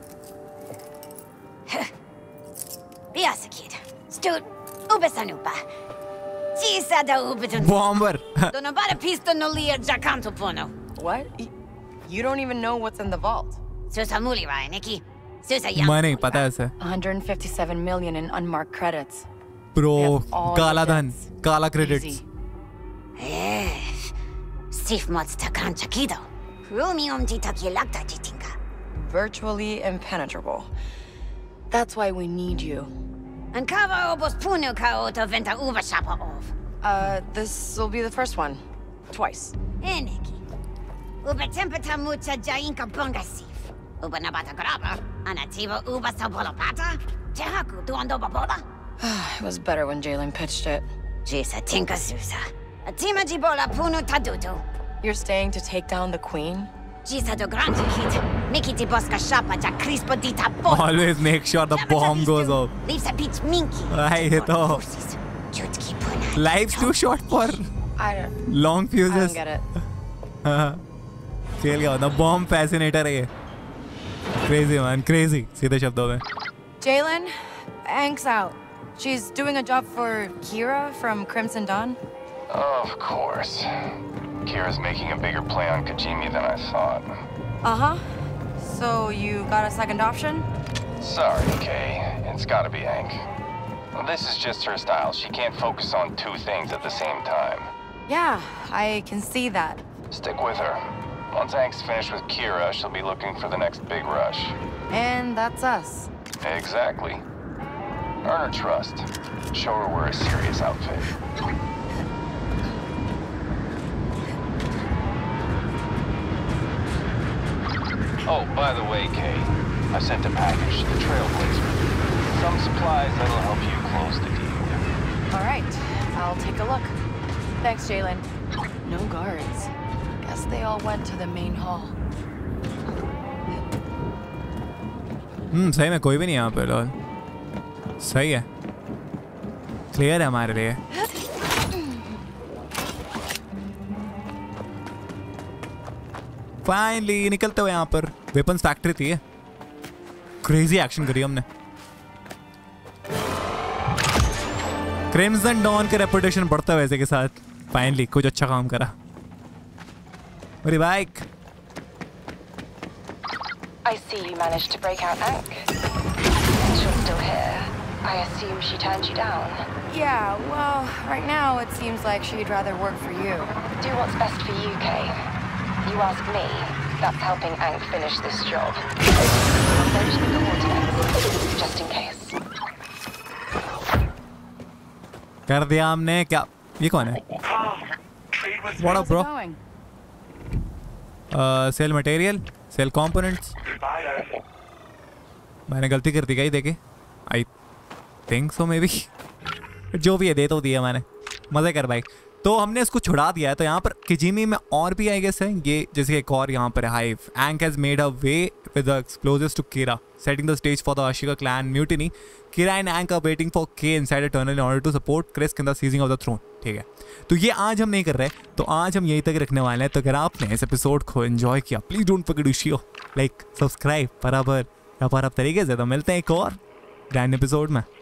[SPEAKER 16] Biasa kid. Stud, ubesanupa. Cisa da ubetun.
[SPEAKER 1] Bomber.
[SPEAKER 16] Dono bara pisto no lia jacanto pono.
[SPEAKER 2] What? You don't even know what's in the vault.
[SPEAKER 16] Susa muli rai, Nikki. Susa young.
[SPEAKER 1] मैं नहीं पता ऐसे।
[SPEAKER 2] 157 million in unmarked credits.
[SPEAKER 1] Bro, काला धन, काला credits.
[SPEAKER 16] Steve mods takan chakido. Rumium di takilakta jitinga.
[SPEAKER 2] Virtually impenetrable. That's why we need you.
[SPEAKER 16] And kava obos puno kaoto venta uva shapa of.
[SPEAKER 2] This will be the first one. Twice.
[SPEAKER 16] Eneki. Uba tempeta mucha jainka bunga sif. Uba nabata graba. Anativa uba sabolopata. Tehaku duando babola.
[SPEAKER 2] It was better when Jalen pitched it.
[SPEAKER 16] Jisa tinka susa. Atima jibola puno tadudu.
[SPEAKER 2] You're staying to take down the queen?
[SPEAKER 16] Gisa do grande hit. Miki ti bosca shapa ja crispo di tapo.
[SPEAKER 1] Always make sure the bomb goes off.
[SPEAKER 16] Leaves a pitch minky.
[SPEAKER 1] ये तो life's too short for long fuses.
[SPEAKER 2] I don't get it.
[SPEAKER 1] Fail गया ना, bomb fascinator है ये. Crazy man, crazy. सीधे शब्दों में.
[SPEAKER 2] Jalen, Ank's out. She's doing a job for Kira from Crimson Dawn.
[SPEAKER 15] Of course. Kira's making a bigger play on Kijimi than I thought.
[SPEAKER 2] Uh-huh. So you got a second option?
[SPEAKER 15] Sorry, Kay. It's gotta be Ank. This is just her style. She can't focus on two things at the same time.
[SPEAKER 2] Yeah, I can see that.
[SPEAKER 15] Stick with her. Once Ank's finished with Kira, she'll be looking for the next big rush.
[SPEAKER 2] And that's us.
[SPEAKER 15] Exactly. Earn her trust. Show her we're a serious outfit. Oh, by the way, Kay, I sent a package to the Trailblazer. Some supplies that'll help you close the deal.
[SPEAKER 2] All right, I'll take a look. Thanks, Jalen. No guards. Guess they all went to the main hall.
[SPEAKER 1] सही में कोई भी नहीं यहाँ पे लॉल. सही है. क्लियर है हमारे लिए. फाइनली निकलते हुए यहाँ पर वेपन्स फैक्ट्री थी. क्रेजी एक्शन करी हमने. क्रिम्सन डॉन का रेपुटेशन बढ़ता है वैसे के साथ. फाइनली कुछ अच्छा काम करा. मेरी bike.
[SPEAKER 17] I see you managed to break out Ank. Since you're still here, I assume she turned you down.
[SPEAKER 2] Yeah, well, right now it seems like she'd rather work for you.
[SPEAKER 17] Do what's best for you, Kay. You ask me, that's helping Ank finish this job. I'll send you the coordinates, just in case.
[SPEAKER 1] कर दिया हमने. क्या ये कौन है? What up, bro? Sell material, sell components. मैंने गलती कर दी क्या देखे? I think so maybe. जो भी है दे तो दिया मैंने. मजे कर भाई. तो हमने इसको छुड़ा दिया है. तो यहाँ पर किजीमी में और भी आई गेस है ये, जैसे एक और यहाँ पर hive. Ank has made her way with the explosives to Kira, setting the stage for the Ashiga clan mutiny. Kira and Ank are waiting for Kay inside a tunnel in order to support Krisk in the seizing of the throne. ठीक है. तो ये आज हम नहीं कर रहे. तो आज हम यहीं तक रखने वाले हैं. तो अगर आपने इस एपिसोड को एंजॉय किया, please don't forget to share, like, subscribe बराबर या पर आप तरीके से. तो मिलते हैं एक और ग्रैंड एपिसोड में.